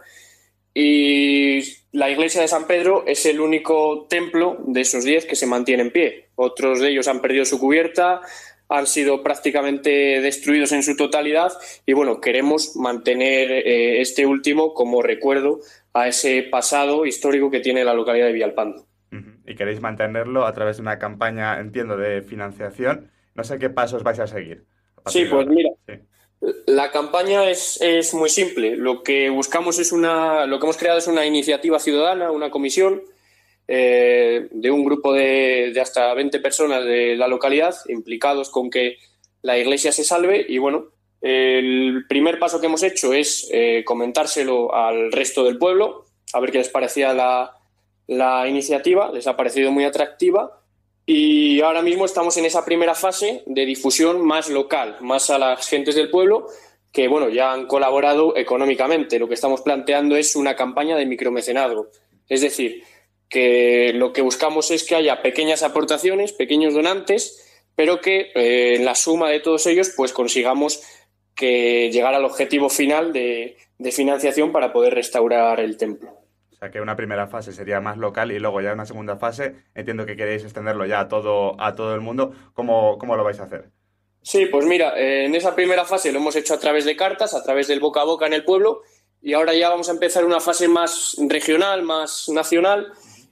y la iglesia de San Pedro es el único templo de esos diez que se mantiene en pie. Otros de ellos han perdido su cubierta, han sido prácticamente destruidos en su totalidad y bueno, queremos mantener eh, este último como recuerdo a ese pasado histórico que tiene la localidad de Villalpando. Uh-huh. Y queréis mantenerlo a través de una campaña, entiendo, de financiación. No sé qué pasos vais a seguir. A sí, pues mira, sí. La campaña es, es muy simple. Lo que buscamos es una, lo que hemos creado es una iniciativa ciudadana, una comisión eh, de un grupo de, de hasta veinte personas de la localidad implicados con que la iglesia se salve y bueno, el primer paso que hemos hecho es eh, comentárselo al resto del pueblo, a ver qué les parecía la, la iniciativa, les ha parecido muy atractiva y ahora mismo estamos en esa primera fase de difusión más local, más a las gentes del pueblo que bueno, ya han colaborado económicamente. Lo que estamos planteando es una campaña de micromecenazgo, es decir, que lo que buscamos es que haya pequeñas aportaciones, pequeños donantes, pero que eh, en la suma de todos ellos pues consigamos que llegar al objetivo final de, de financiación para poder restaurar el templo. O sea, que una primera fase sería más local y luego ya una segunda fase, entiendo que queréis extenderlo ya a todo, a todo el mundo. ¿Cómo, cómo lo vais a hacer? Sí, pues mira, eh, en esa primera fase lo hemos hecho a través de cartas, a través del boca a boca en el pueblo y ahora ya vamos a empezar una fase más regional, más nacional.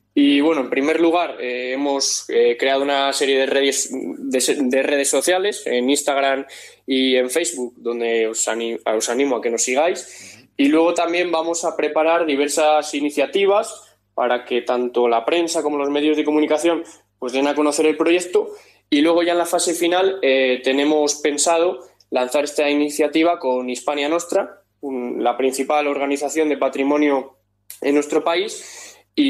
Y bueno, en primer lugar, eh, hemos eh, creado una serie de redes, de, de redes sociales en Instagram y en Facebook, donde os animo, os animo a que nos sigáis. Y luego también vamos a preparar diversas iniciativas para que tanto la prensa como los medios de comunicación pues den a conocer el proyecto. Y luego ya en la fase final eh, tenemos pensado lanzar esta iniciativa con Hispania Nostra, un, la principal organización de patrimonio en nuestro país,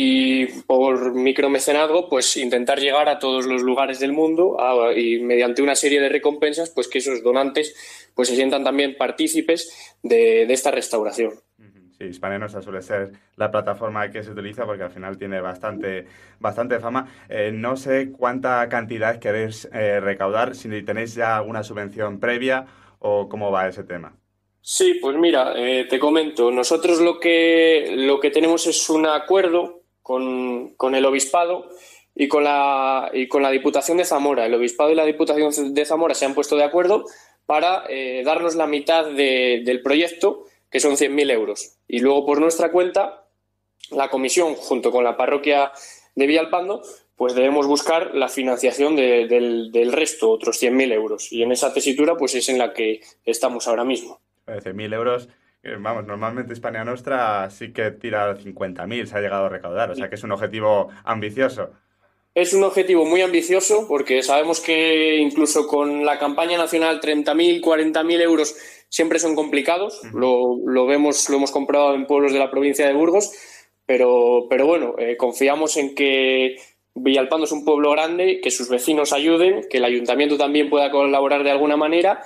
y por micromecenazgo pues intentar llegar a todos los lugares del mundo a, y mediante una serie de recompensas pues que esos donantes pues se sientan también partícipes de, de esta restauración. Sí, Hispania Nostra suele ser la plataforma que se utiliza porque al final tiene bastante, bastante fama. Eh, no sé cuánta cantidad queréis eh, recaudar, si tenéis ya alguna subvención previa o cómo va ese tema. Sí, pues mira, eh, te comento. Nosotros lo que, lo que tenemos es un acuerdo con, con el Obispado y con, la, y con la Diputación de Zamora. El Obispado y la Diputación de Zamora se han puesto de acuerdo para eh, darnos la mitad de, del proyecto, que son cien mil euros. Y luego, por nuestra cuenta, la comisión, junto con la parroquia de Villalpando, pues debemos buscar la financiación de, del, del resto, otros cien mil euros. Y en esa tesitura pues es en la que estamos ahora mismo. cien mil euros, eh, vamos, normalmente Hispania Nostra sí que tira cincuenta mil, se ha llegado a recaudar, o sea que es un objetivo ambicioso. Es un objetivo muy ambicioso porque sabemos que incluso con la campaña nacional treinta mil, cuarenta mil euros siempre son complicados, uh-huh. lo, lo vemos, lo hemos comprobado en pueblos de la provincia de Burgos, pero, pero bueno, eh, confiamos en que Villalpando es un pueblo grande, que sus vecinos ayuden, que el ayuntamiento también pueda colaborar de alguna manera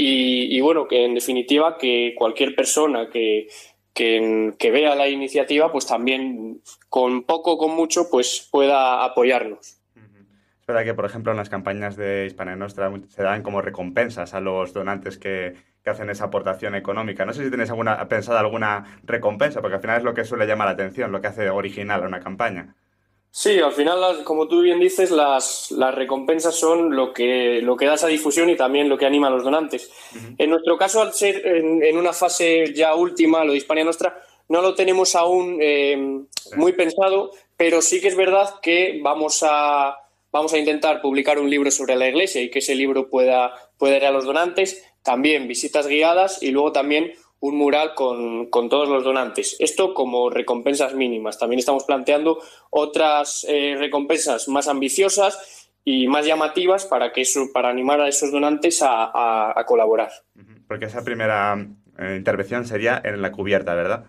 y, y bueno, que en definitiva que cualquier persona que, que, que vea la iniciativa pues también con poco o con mucho pues pueda apoyarnos. Es verdad que, por ejemplo, en las campañas de Hispania Nostra se dan como recompensas a los donantes que, que hacen esa aportación económica. No sé si tenéis alguna, pensado alguna recompensa, porque al final es lo que suele llamar la atención, lo que hace original a una campaña. Sí, al final, como tú bien dices, las, las recompensas son lo que, lo que da esa difusión y también lo que anima a los donantes. Uh-huh. En nuestro caso, al ser en, en una fase ya última, lo de Hispania Nostra, no lo tenemos aún eh, sí. muy pensado, pero sí que es verdad que vamos a, vamos a intentar publicar un libro sobre la Iglesia y que ese libro pueda, pueda ir a los donantes, también visitas guiadas y luego también un mural con, con todos los donantes. Esto como recompensas mínimas. También estamos planteando otras eh, recompensas más ambiciosas y más llamativas para que eso, para animar a esos donantes a, a, a colaborar. Porque esa primera eh, intervención sería en la cubierta, ¿verdad?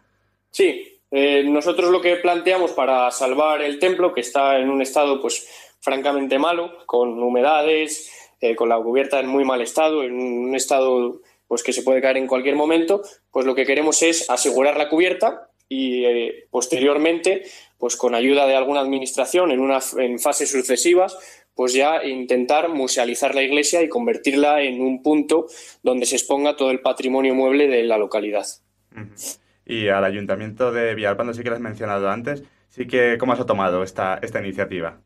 Sí. Eh, nosotros lo que planteamos para salvar el templo, que está en un estado pues francamente malo, con humedades, eh, con la cubierta en muy mal estado, en un estado pues que se puede caer en cualquier momento, pues lo que queremos es asegurar la cubierta y eh, posteriormente, pues con ayuda de alguna administración en, una, en fases sucesivas, pues ya intentar musealizar la iglesia y convertirla en un punto donde se exponga todo el patrimonio mueble de la localidad. Uh-huh. Y al Ayuntamiento de Villalpando sí que lo has mencionado antes, sí que ¿cómo has tomado esta, esta iniciativa?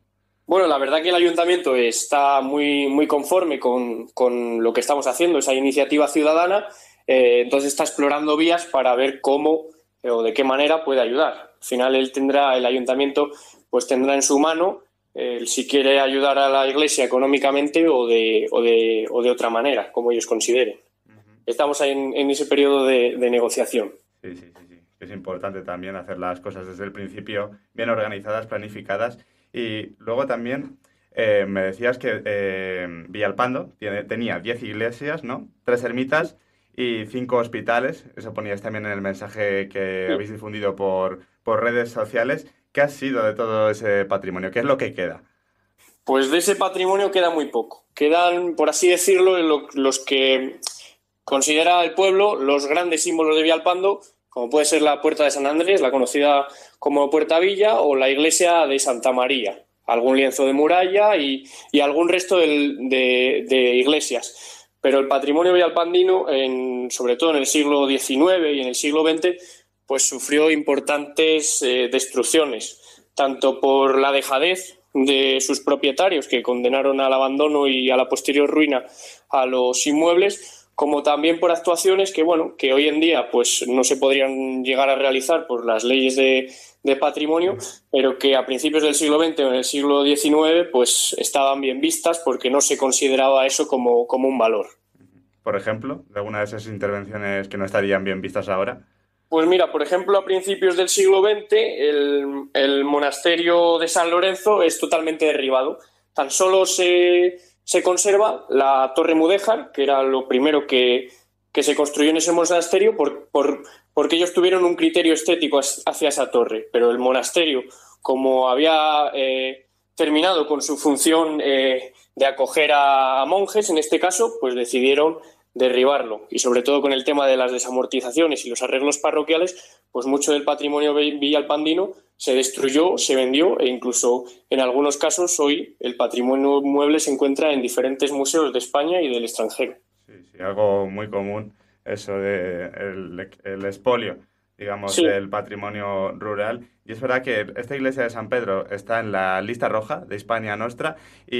Bueno, la verdad que el ayuntamiento está muy, muy conforme con, con lo que estamos haciendo, esa iniciativa ciudadana, eh, entonces está explorando vías para ver cómo eh, o de qué manera puede ayudar. Al final él tendrá, el ayuntamiento pues tendrá en su mano eh, si quiere ayudar a la Iglesia económicamente o de, o de, o de otra manera, como ellos consideren. Uh-huh. Estamos en, en ese periodo de, de negociación. Sí, sí, sí, sí. Es importante también hacer las cosas desde el principio, bien organizadas, planificadas. Y luego también eh, me decías que eh, Villalpando tiene, tenía diez iglesias, ¿no? Tres ermitas y cinco hospitales. Eso ponías también en el mensaje que sí. habéis difundido por, por redes sociales. ¿Qué ha sido de todo ese patrimonio? ¿Qué es lo que queda? Pues de ese patrimonio queda muy poco. Quedan, por así decirlo, lo, los que considera el pueblo los grandes símbolos de Villalpando, como puede ser la Puerta de San Andrés, la conocida como Puerta Villa, o la iglesia de Santa María, algún lienzo de muralla y, y algún resto de, de, de iglesias. Pero el patrimonio villalpandino, en, sobre todo en el siglo diecinueve y en el siglo veinte, pues sufrió importantes eh, destrucciones, tanto por la dejadez de sus propietarios, que condenaron al abandono y a la posterior ruina a los inmuebles, como también por actuaciones que, bueno, que hoy en día pues no se podrían llegar a realizar por las leyes de, de patrimonio, pero que a principios del siglo veinte o en el siglo diecinueve pues estaban bien vistas porque no se consideraba eso como, como un valor. Por ejemplo, de alguna de esas intervenciones que no estarían bien vistas ahora. Pues mira, por ejemplo, a principios del siglo veinte el, el monasterio de San Lorenzo es totalmente derribado. Tan solo se... Se conserva la Torre Mudéjar, que era lo primero que, que se construyó en ese monasterio, por, por, porque ellos tuvieron un criterio estético hacia esa torre. Pero el monasterio, como había eh, terminado con su función eh, de acoger a, a monjes, en este caso, pues decidieron derribarlo. Y sobre todo con el tema de las desamortizaciones y los arreglos parroquiales, pues mucho del patrimonio villalpandino se destruyó, se vendió e incluso en algunos casos hoy el patrimonio mueble se encuentra en diferentes museos de España y del extranjero. Sí, sí, algo muy común, eso de el, el expolio, digamos, sí. del patrimonio rural. Y es verdad que esta iglesia de San Pedro está en la lista roja de Hispania Nostra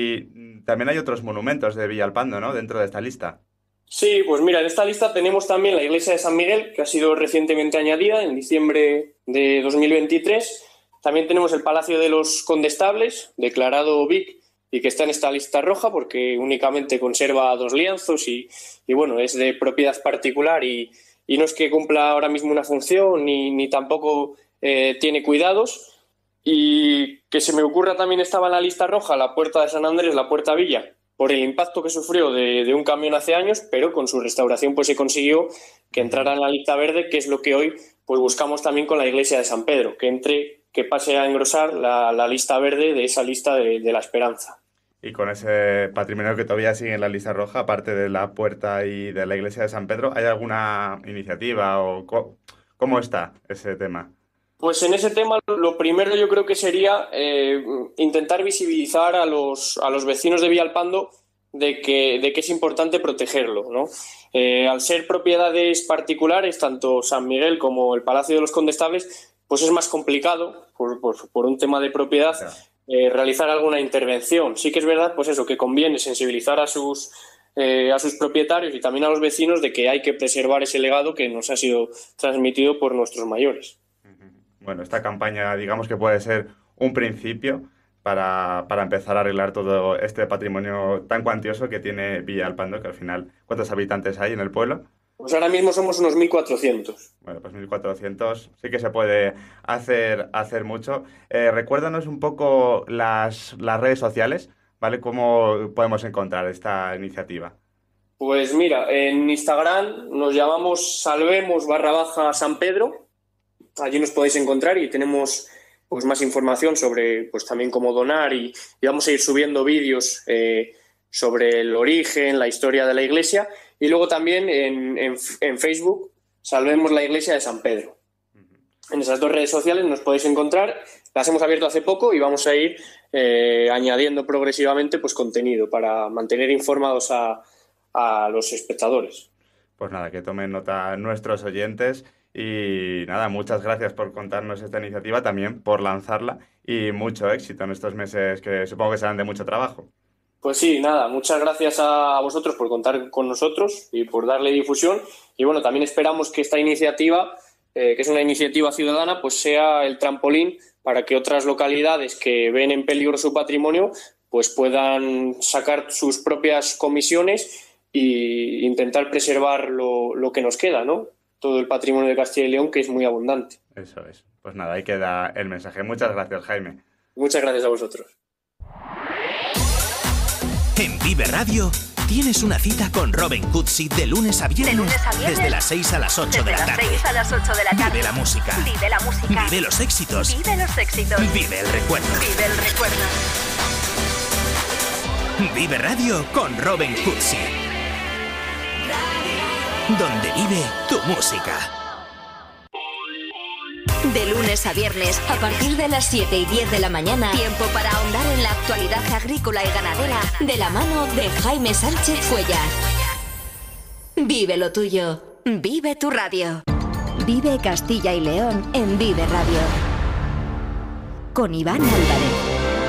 y también hay otros monumentos de Villalpando, ¿no?, dentro de esta lista. Sí, pues mira, en esta lista tenemos también la iglesia de San Miguel, que ha sido recientemente añadida en diciembre de dos mil veintitrés. También tenemos el Palacio de los Condestables, declarado B I C, y que está en esta lista roja porque únicamente conserva dos lienzos y, y bueno, es de propiedad particular y, y no es que cumpla ahora mismo una función ni, ni tampoco eh, tiene cuidados. Y que se me ocurra también estaba en la lista roja la Puerta de San Andrés, la Puerta Villa, por el impacto que sufrió de, de un camión hace años, pero con su restauración pues se consiguió que entrara en la lista verde, que es lo que hoy pues buscamos también con la iglesia de San Pedro, que entre, que pase a engrosar la, la lista verde de esa lista de, de la esperanza. Y con ese patrimonio que todavía sigue en la lista roja, aparte de la puerta y de la iglesia de San Pedro, ¿hay alguna iniciativa o co- cómo está ese tema? Pues en ese tema lo primero yo creo que sería eh, intentar visibilizar a los, a los vecinos de Villalpando de que, de que es importante protegerlo, ¿no? Eh, al ser propiedades particulares, tanto San Miguel como el Palacio de los Condestables, pues es más complicado, por, por, por un tema de propiedad, eh, realizar alguna intervención. Sí que es verdad, pues eso, que conviene sensibilizar a sus, eh, a sus propietarios y también a los vecinos de que hay que preservar ese legado que nos ha sido transmitido por nuestros mayores. Bueno, esta campaña, digamos que puede ser un principio para, para empezar a arreglar todo este patrimonio tan cuantioso que tiene Villalpando, que al final, ¿cuántos habitantes hay en el pueblo? Pues ahora mismo somos unos mil cuatrocientos. Bueno, pues mil cuatrocientos sí que se puede hacer, hacer mucho. Eh, recuérdanos un poco las, las redes sociales, ¿vale? ¿Cómo podemos encontrar esta iniciativa? Pues mira, en Instagram nos llamamos salvemos barra baja San Pedro. Allí nos podéis encontrar y tenemos pues más información sobre pues también cómo donar y, y vamos a ir subiendo vídeos eh, sobre el origen, la historia de la iglesia y luego también en, en, en Facebook Salvemos la Iglesia de San Pedro. En esas dos redes sociales nos podéis encontrar, las hemos abierto hace poco y vamos a ir eh, añadiendo progresivamente pues contenido para mantener informados a, a los espectadores. Pues nada, que tomen nota nuestros oyentes. Y nada, muchas gracias por contarnos esta iniciativa, también por lanzarla y mucho éxito en estos meses que supongo que serán de mucho trabajo. Pues sí, nada, muchas gracias a vosotros por contar con nosotros y por darle difusión. Y bueno, también esperamos que esta iniciativa, eh, que es una iniciativa ciudadana, pues sea el trampolín para que otras localidades que ven en peligro su patrimonio pues puedan sacar sus propias comisiones e intentar preservar lo, lo que nos queda, ¿no? Todo el patrimonio de Castilla y León, que es muy abundante. Eso es. Pues nada, ahí queda el mensaje. Muchas gracias, Jaime. Muchas gracias a vosotros. En Vive Radio tienes una cita con Robin Cutsi de lunes a viernes, de lunes a viernes desde las seis a las ocho desde de la las tarde. seis a las ocho de la tarde. Vive la música. Vive la música. Vive los éxitos. Vive los éxitos. Vive el recuerdo. Vive el recuerdo. Vive Radio con Robin Cutsi. Donde vive tu música. De lunes a viernes, a partir de las siete y diez de la mañana, tiempo para ahondar en la actualidad agrícola y ganadera de la mano de Jaime Sánchez Cuellar. Vive lo tuyo. Vive tu radio. Vive Castilla y León en Vive Radio. Con Iván Álvarez.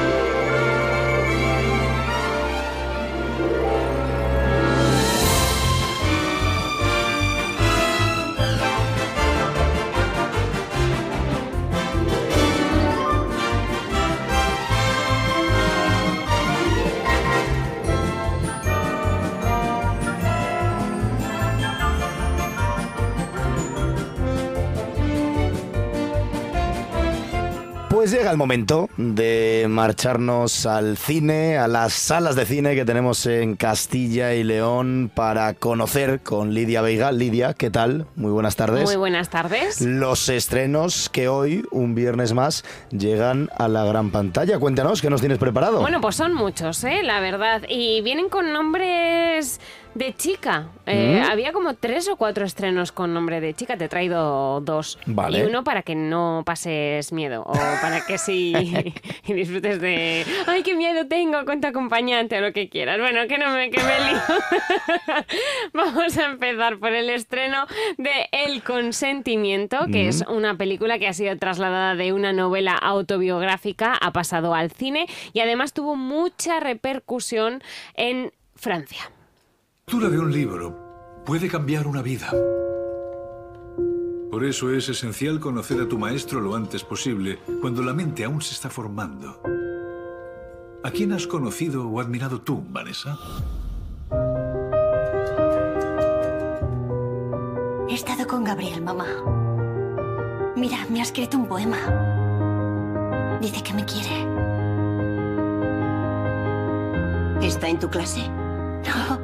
Pues llega el momento de marcharnos al cine, a las salas de cine que tenemos en Castilla y León para conocer con Lidia Veiga. Lidia, ¿qué tal? Muy buenas tardes. Muy buenas tardes. Los estrenos que hoy, un viernes más, llegan a la gran pantalla. Cuéntanos, ¿qué nos tienes preparado? Bueno, pues son muchos, ¿eh? La verdad. Y vienen con nombres de chica. Eh, ¿Mm? Había como tres o cuatro estrenos con nombre de chica. Te he traído dos. Vale. Y uno para que no pases miedo. O para que sí y disfrutes de... ¡Ay, qué miedo tengo con tu acompañante! O lo que quieras. Bueno, que no me, que me lío. Vamos a empezar por el estreno de El Consentimiento, que ¿Mm? es una película que ha sido trasladada de una novela autobiográfica, ha pasado al cine y además tuvo mucha repercusión en Francia. La lectura de un libro puede cambiar una vida. Por eso es esencial conocer a tu maestro lo antes posible, cuando la mente aún se está formando. ¿A quién has conocido o admirado tú, Vanessa? He estado con Gabriel, mamá. Mira, me ha escrito un poema. Dice que me quiere. ¿Está en tu clase? No.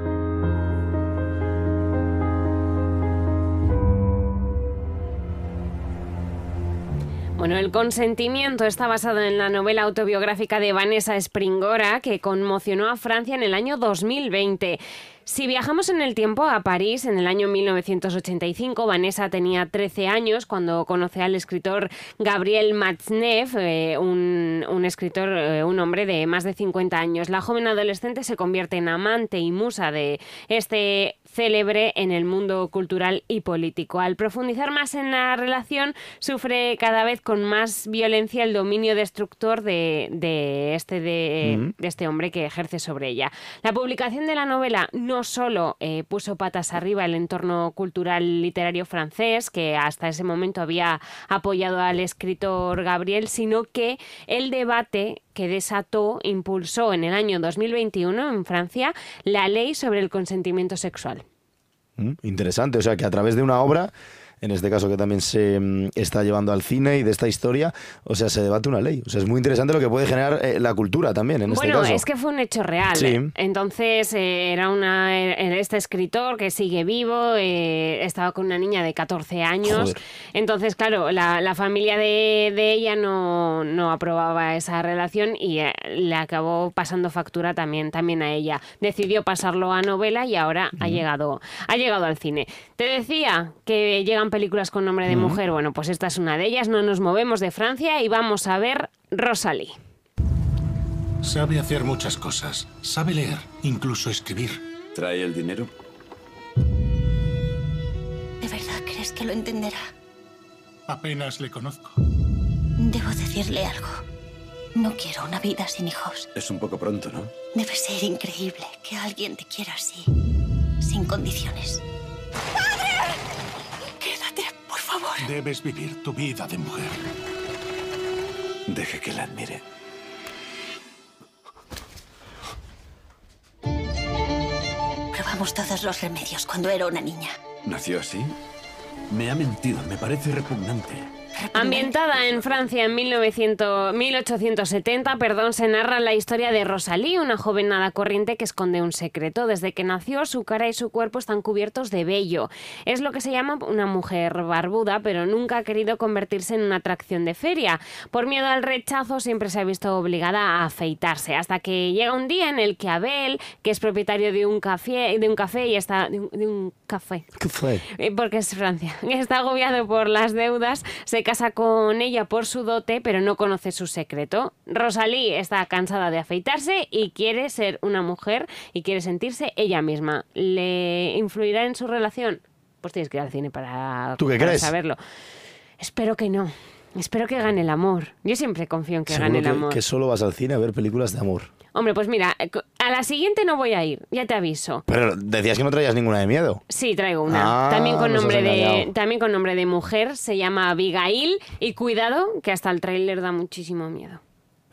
Bueno, El Consentimiento está basado en la novela autobiográfica de Vanessa Springora, que conmocionó a Francia en el año dos mil veinte. Si viajamos en el tiempo a París, en el año mil novecientos ochenta y cinco, Vanessa tenía trece años cuando conoce al escritor Gabriel Matzneff, eh, un, un escritor, eh, un hombre de más de cincuenta años. La joven adolescente se convierte en amante y musa de este célebre en el mundo cultural y político. Al profundizar más en la relación, sufre cada vez con más violencia el dominio destructor de, de, este, de, mm. de este hombre que ejerce sobre ella. La publicación de la novela no solo eh, puso patas arriba el entorno cultural literario francés, que hasta ese momento había apoyado al escritor Gabriel, sino que el debate que desató impulsó en el año dos mil veintiuno en Francia la ley sobre el consentimiento sexual. Mm, interesante, o sea que a través de una obra, en este caso que también se um, está llevando al cine y de esta historia, o sea, se debate una ley. O sea, es muy interesante lo que puede generar eh, la cultura también en bueno, este caso. Bueno, es que fue un hecho real. Sí. ¿eh? Entonces, eh, era una este escritor que sigue vivo, eh, estaba con una niña de catorce años. Joder. Entonces, claro, la, la familia de, de ella no, no aprobaba esa relación y eh, le acabó pasando factura también, también a ella. Decidió pasarlo a novela y ahora mm. ha, llegado, ha llegado al cine. Te decía que llegan películas con nombre de mm. mujer. Bueno, pues esta es una de ellas. No nos movemos de Francia y vamos a ver Rosalie. Sabe hacer muchas cosas. Sabe leer, incluso escribir. ¿Trae el dinero? ¿De verdad crees que lo entenderá? Apenas le conozco. Debo decirle algo. No quiero una vida sin hijos. Es un poco pronto, ¿no? Debe ser increíble que alguien te quiera así, sin condiciones. ¡Padre! Quédate, por favor. Debes vivir tu vida de mujer. Deje que la admire. Probamos todos los remedios cuando era una niña. ¿Nació así? Me ha mentido, me parece repugnante. Ambientada en Francia en mil ochocientos setenta, perdón, se narra la historia de Rosalie, una joven nada corriente que esconde un secreto. Desde que nació, su cara y su cuerpo están cubiertos de vello. Es lo que se llama una mujer barbuda, pero nunca ha querido convertirse en una atracción de feria. Por miedo al rechazo, siempre se ha visto obligada a afeitarse, hasta que llega un día en el que Abel, que es propietario de un café, de un café y está... De un, de un café. Café. Porque es Francia. Está agobiado por las deudas, se casa con ella por su dote, pero no conoce su secreto. Rosalie está cansada de afeitarse y quiere ser una mujer y quiere sentirse ella misma. ¿Le influirá en su relación? Pues tienes que ir al cine para, ¿Tú qué para crees? saberlo. Espero que no. Espero que gane el amor. Yo siempre confío en que Seguro gane el que, amor. que solo vas al cine a ver películas de amor. Hombre, pues mira, a la siguiente no voy a ir, ya te aviso. Pero decías que no traías ninguna de miedo. Sí, traigo una. Ah, también con nos has nombre de engañado. también con nombre de mujer, se llama Abigail y cuidado que hasta el tráiler da muchísimo miedo.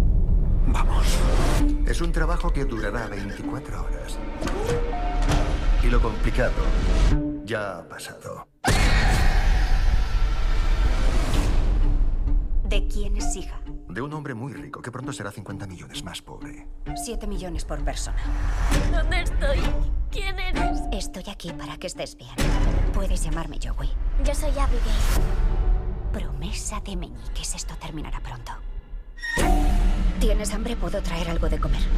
Es un trabajo que durará veinticuatro horas. Y lo complicado ya ha pasado. ¿De quién es hija? De un hombre muy rico que pronto será cincuenta millones más pobre. Siete millones por persona. ¿Dónde estoy? ¿Quién eres? Estoy aquí para que estés bien. Puedes llamarme Joey. Yo soy Abigail. Promesa de meñiques. Esto terminará pronto. ¿Tienes hambre? Puedo traer algo de comer.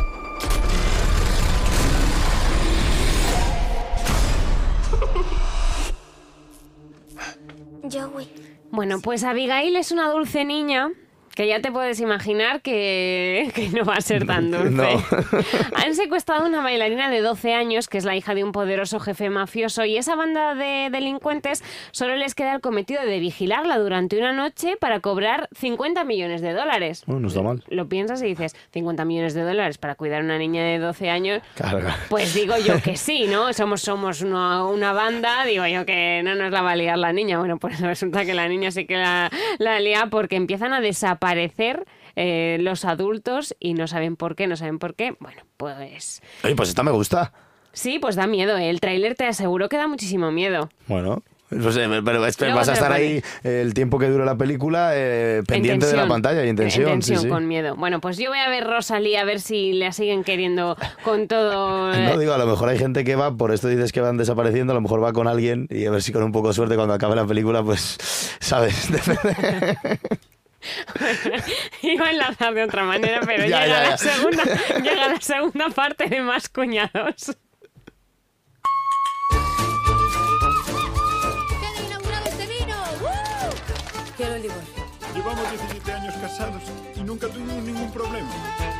Joey. Bueno, pues Abigail es una dulce niña que ya te puedes imaginar que, que no va a ser tan dulce. No. Han secuestrado a una bailarina de doce años, que es la hija de un poderoso jefe mafioso, y esa banda de delincuentes solo les queda el cometido de vigilarla durante una noche para cobrar cincuenta millones de dólares. Oh, no está mal. Lo piensas y dices, cincuenta millones de dólares para cuidar a una niña de doce años... Carga. Pues digo yo que sí, ¿no? Somos, somos una, una banda, digo yo que no nos la va a liar la niña. Bueno, pues resulta que la niña sí que la, la lía porque empiezan a desaparecer eh, los adultos y no saben por qué, no saben por qué. Bueno, pues... Oye, pues esta me gusta. Sí, pues da miedo, ¿eh? El tráiler te aseguro que da muchísimo miedo. Bueno... No sé, pero es que Luego vas a te lo estar ahí pones. el tiempo que dura la película eh, pendiente de la pantalla y en tensión. En tensión, sí, sí. con miedo. Bueno, pues yo voy a ver Rosalie a ver si la siguen queriendo con todo... No, digo, a lo mejor hay gente que va, por esto dices que van desapareciendo, a lo mejor va con alguien y a ver si con un poco de suerte cuando acabe la película, pues, ¿sabes? Iba a enlazar de otra manera, pero Ya, llega, ya, ya. La segunda, llega la segunda parte de Más Cuñados. Quiero el divorcio. Llevamos diecisiete años casados y nunca tuvimos ningún problema.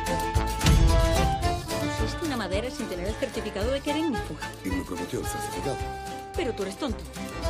Usaste una madera sin tener el certificado de que era ignífuga. Y me prometió el certificado. Pero tú eres tonto.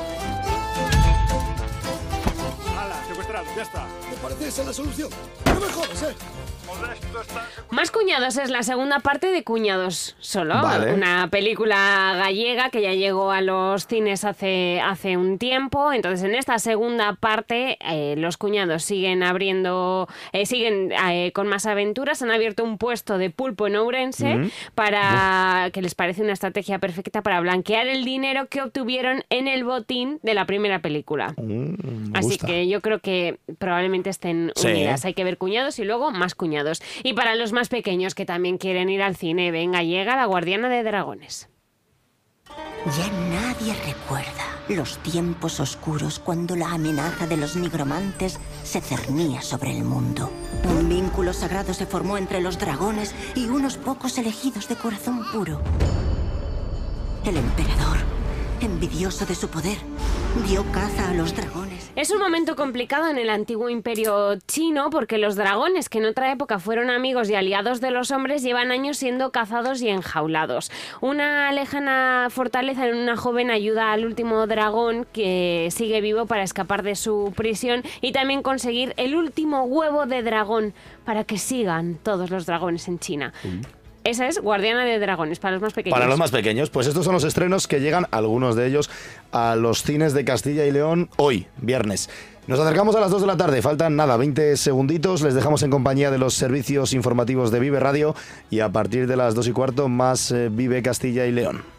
¡Hala! Secuestrado, ya está. ¿Te parece esa la solución? No me jodas, ¿eh? Más Cuñados es la segunda parte de Cuñados Solo, Vale. una película gallega que ya llegó a los cines hace, hace un tiempo. Entonces, en esta segunda parte, eh, los cuñados siguen abriendo, eh, siguen eh, con más aventuras. Han abierto un puesto de pulpo en Ourense Mm. para que les parece una estrategia perfecta para blanquear el dinero que obtuvieron en el botín de la primera película. Mm, me Así gusta. que yo creo que probablemente estén Sí. unidas. Hay que ver Cuñados y luego Más Cuñados. Y para los más pequeños que también quieren ir al cine, venga, llega La Guardiana de Dragones. Ya nadie recuerda los tiempos oscuros cuando la amenaza de los nigromantes se cernía sobre el mundo. Un vínculo sagrado se formó entre los dragones y unos pocos elegidos de corazón puro. El emperador, envidioso de su poder, dio caza a los dragones. Es un momento complicado en el antiguo imperio chino porque los dragones, que en otra época fueron amigos y aliados de los hombres, llevan años siendo cazados y enjaulados. Una lejana fortaleza en una joven ayuda al último dragón que sigue vivo para escapar de su prisión y también conseguir el último huevo de dragón para que sigan todos los dragones en China. Mm. Esa es Guardiana de Dragones, para los más pequeños. Para los más pequeños, pues estos son los estrenos que llegan, algunos de ellos, a los cines de Castilla y León hoy, viernes. Nos acercamos a las dos de la tarde, faltan nada, veinte segunditos, les dejamos en compañía de los servicios informativos de Vive Radio y a partir de las dos y cuarto más eh, Vive Castilla y León.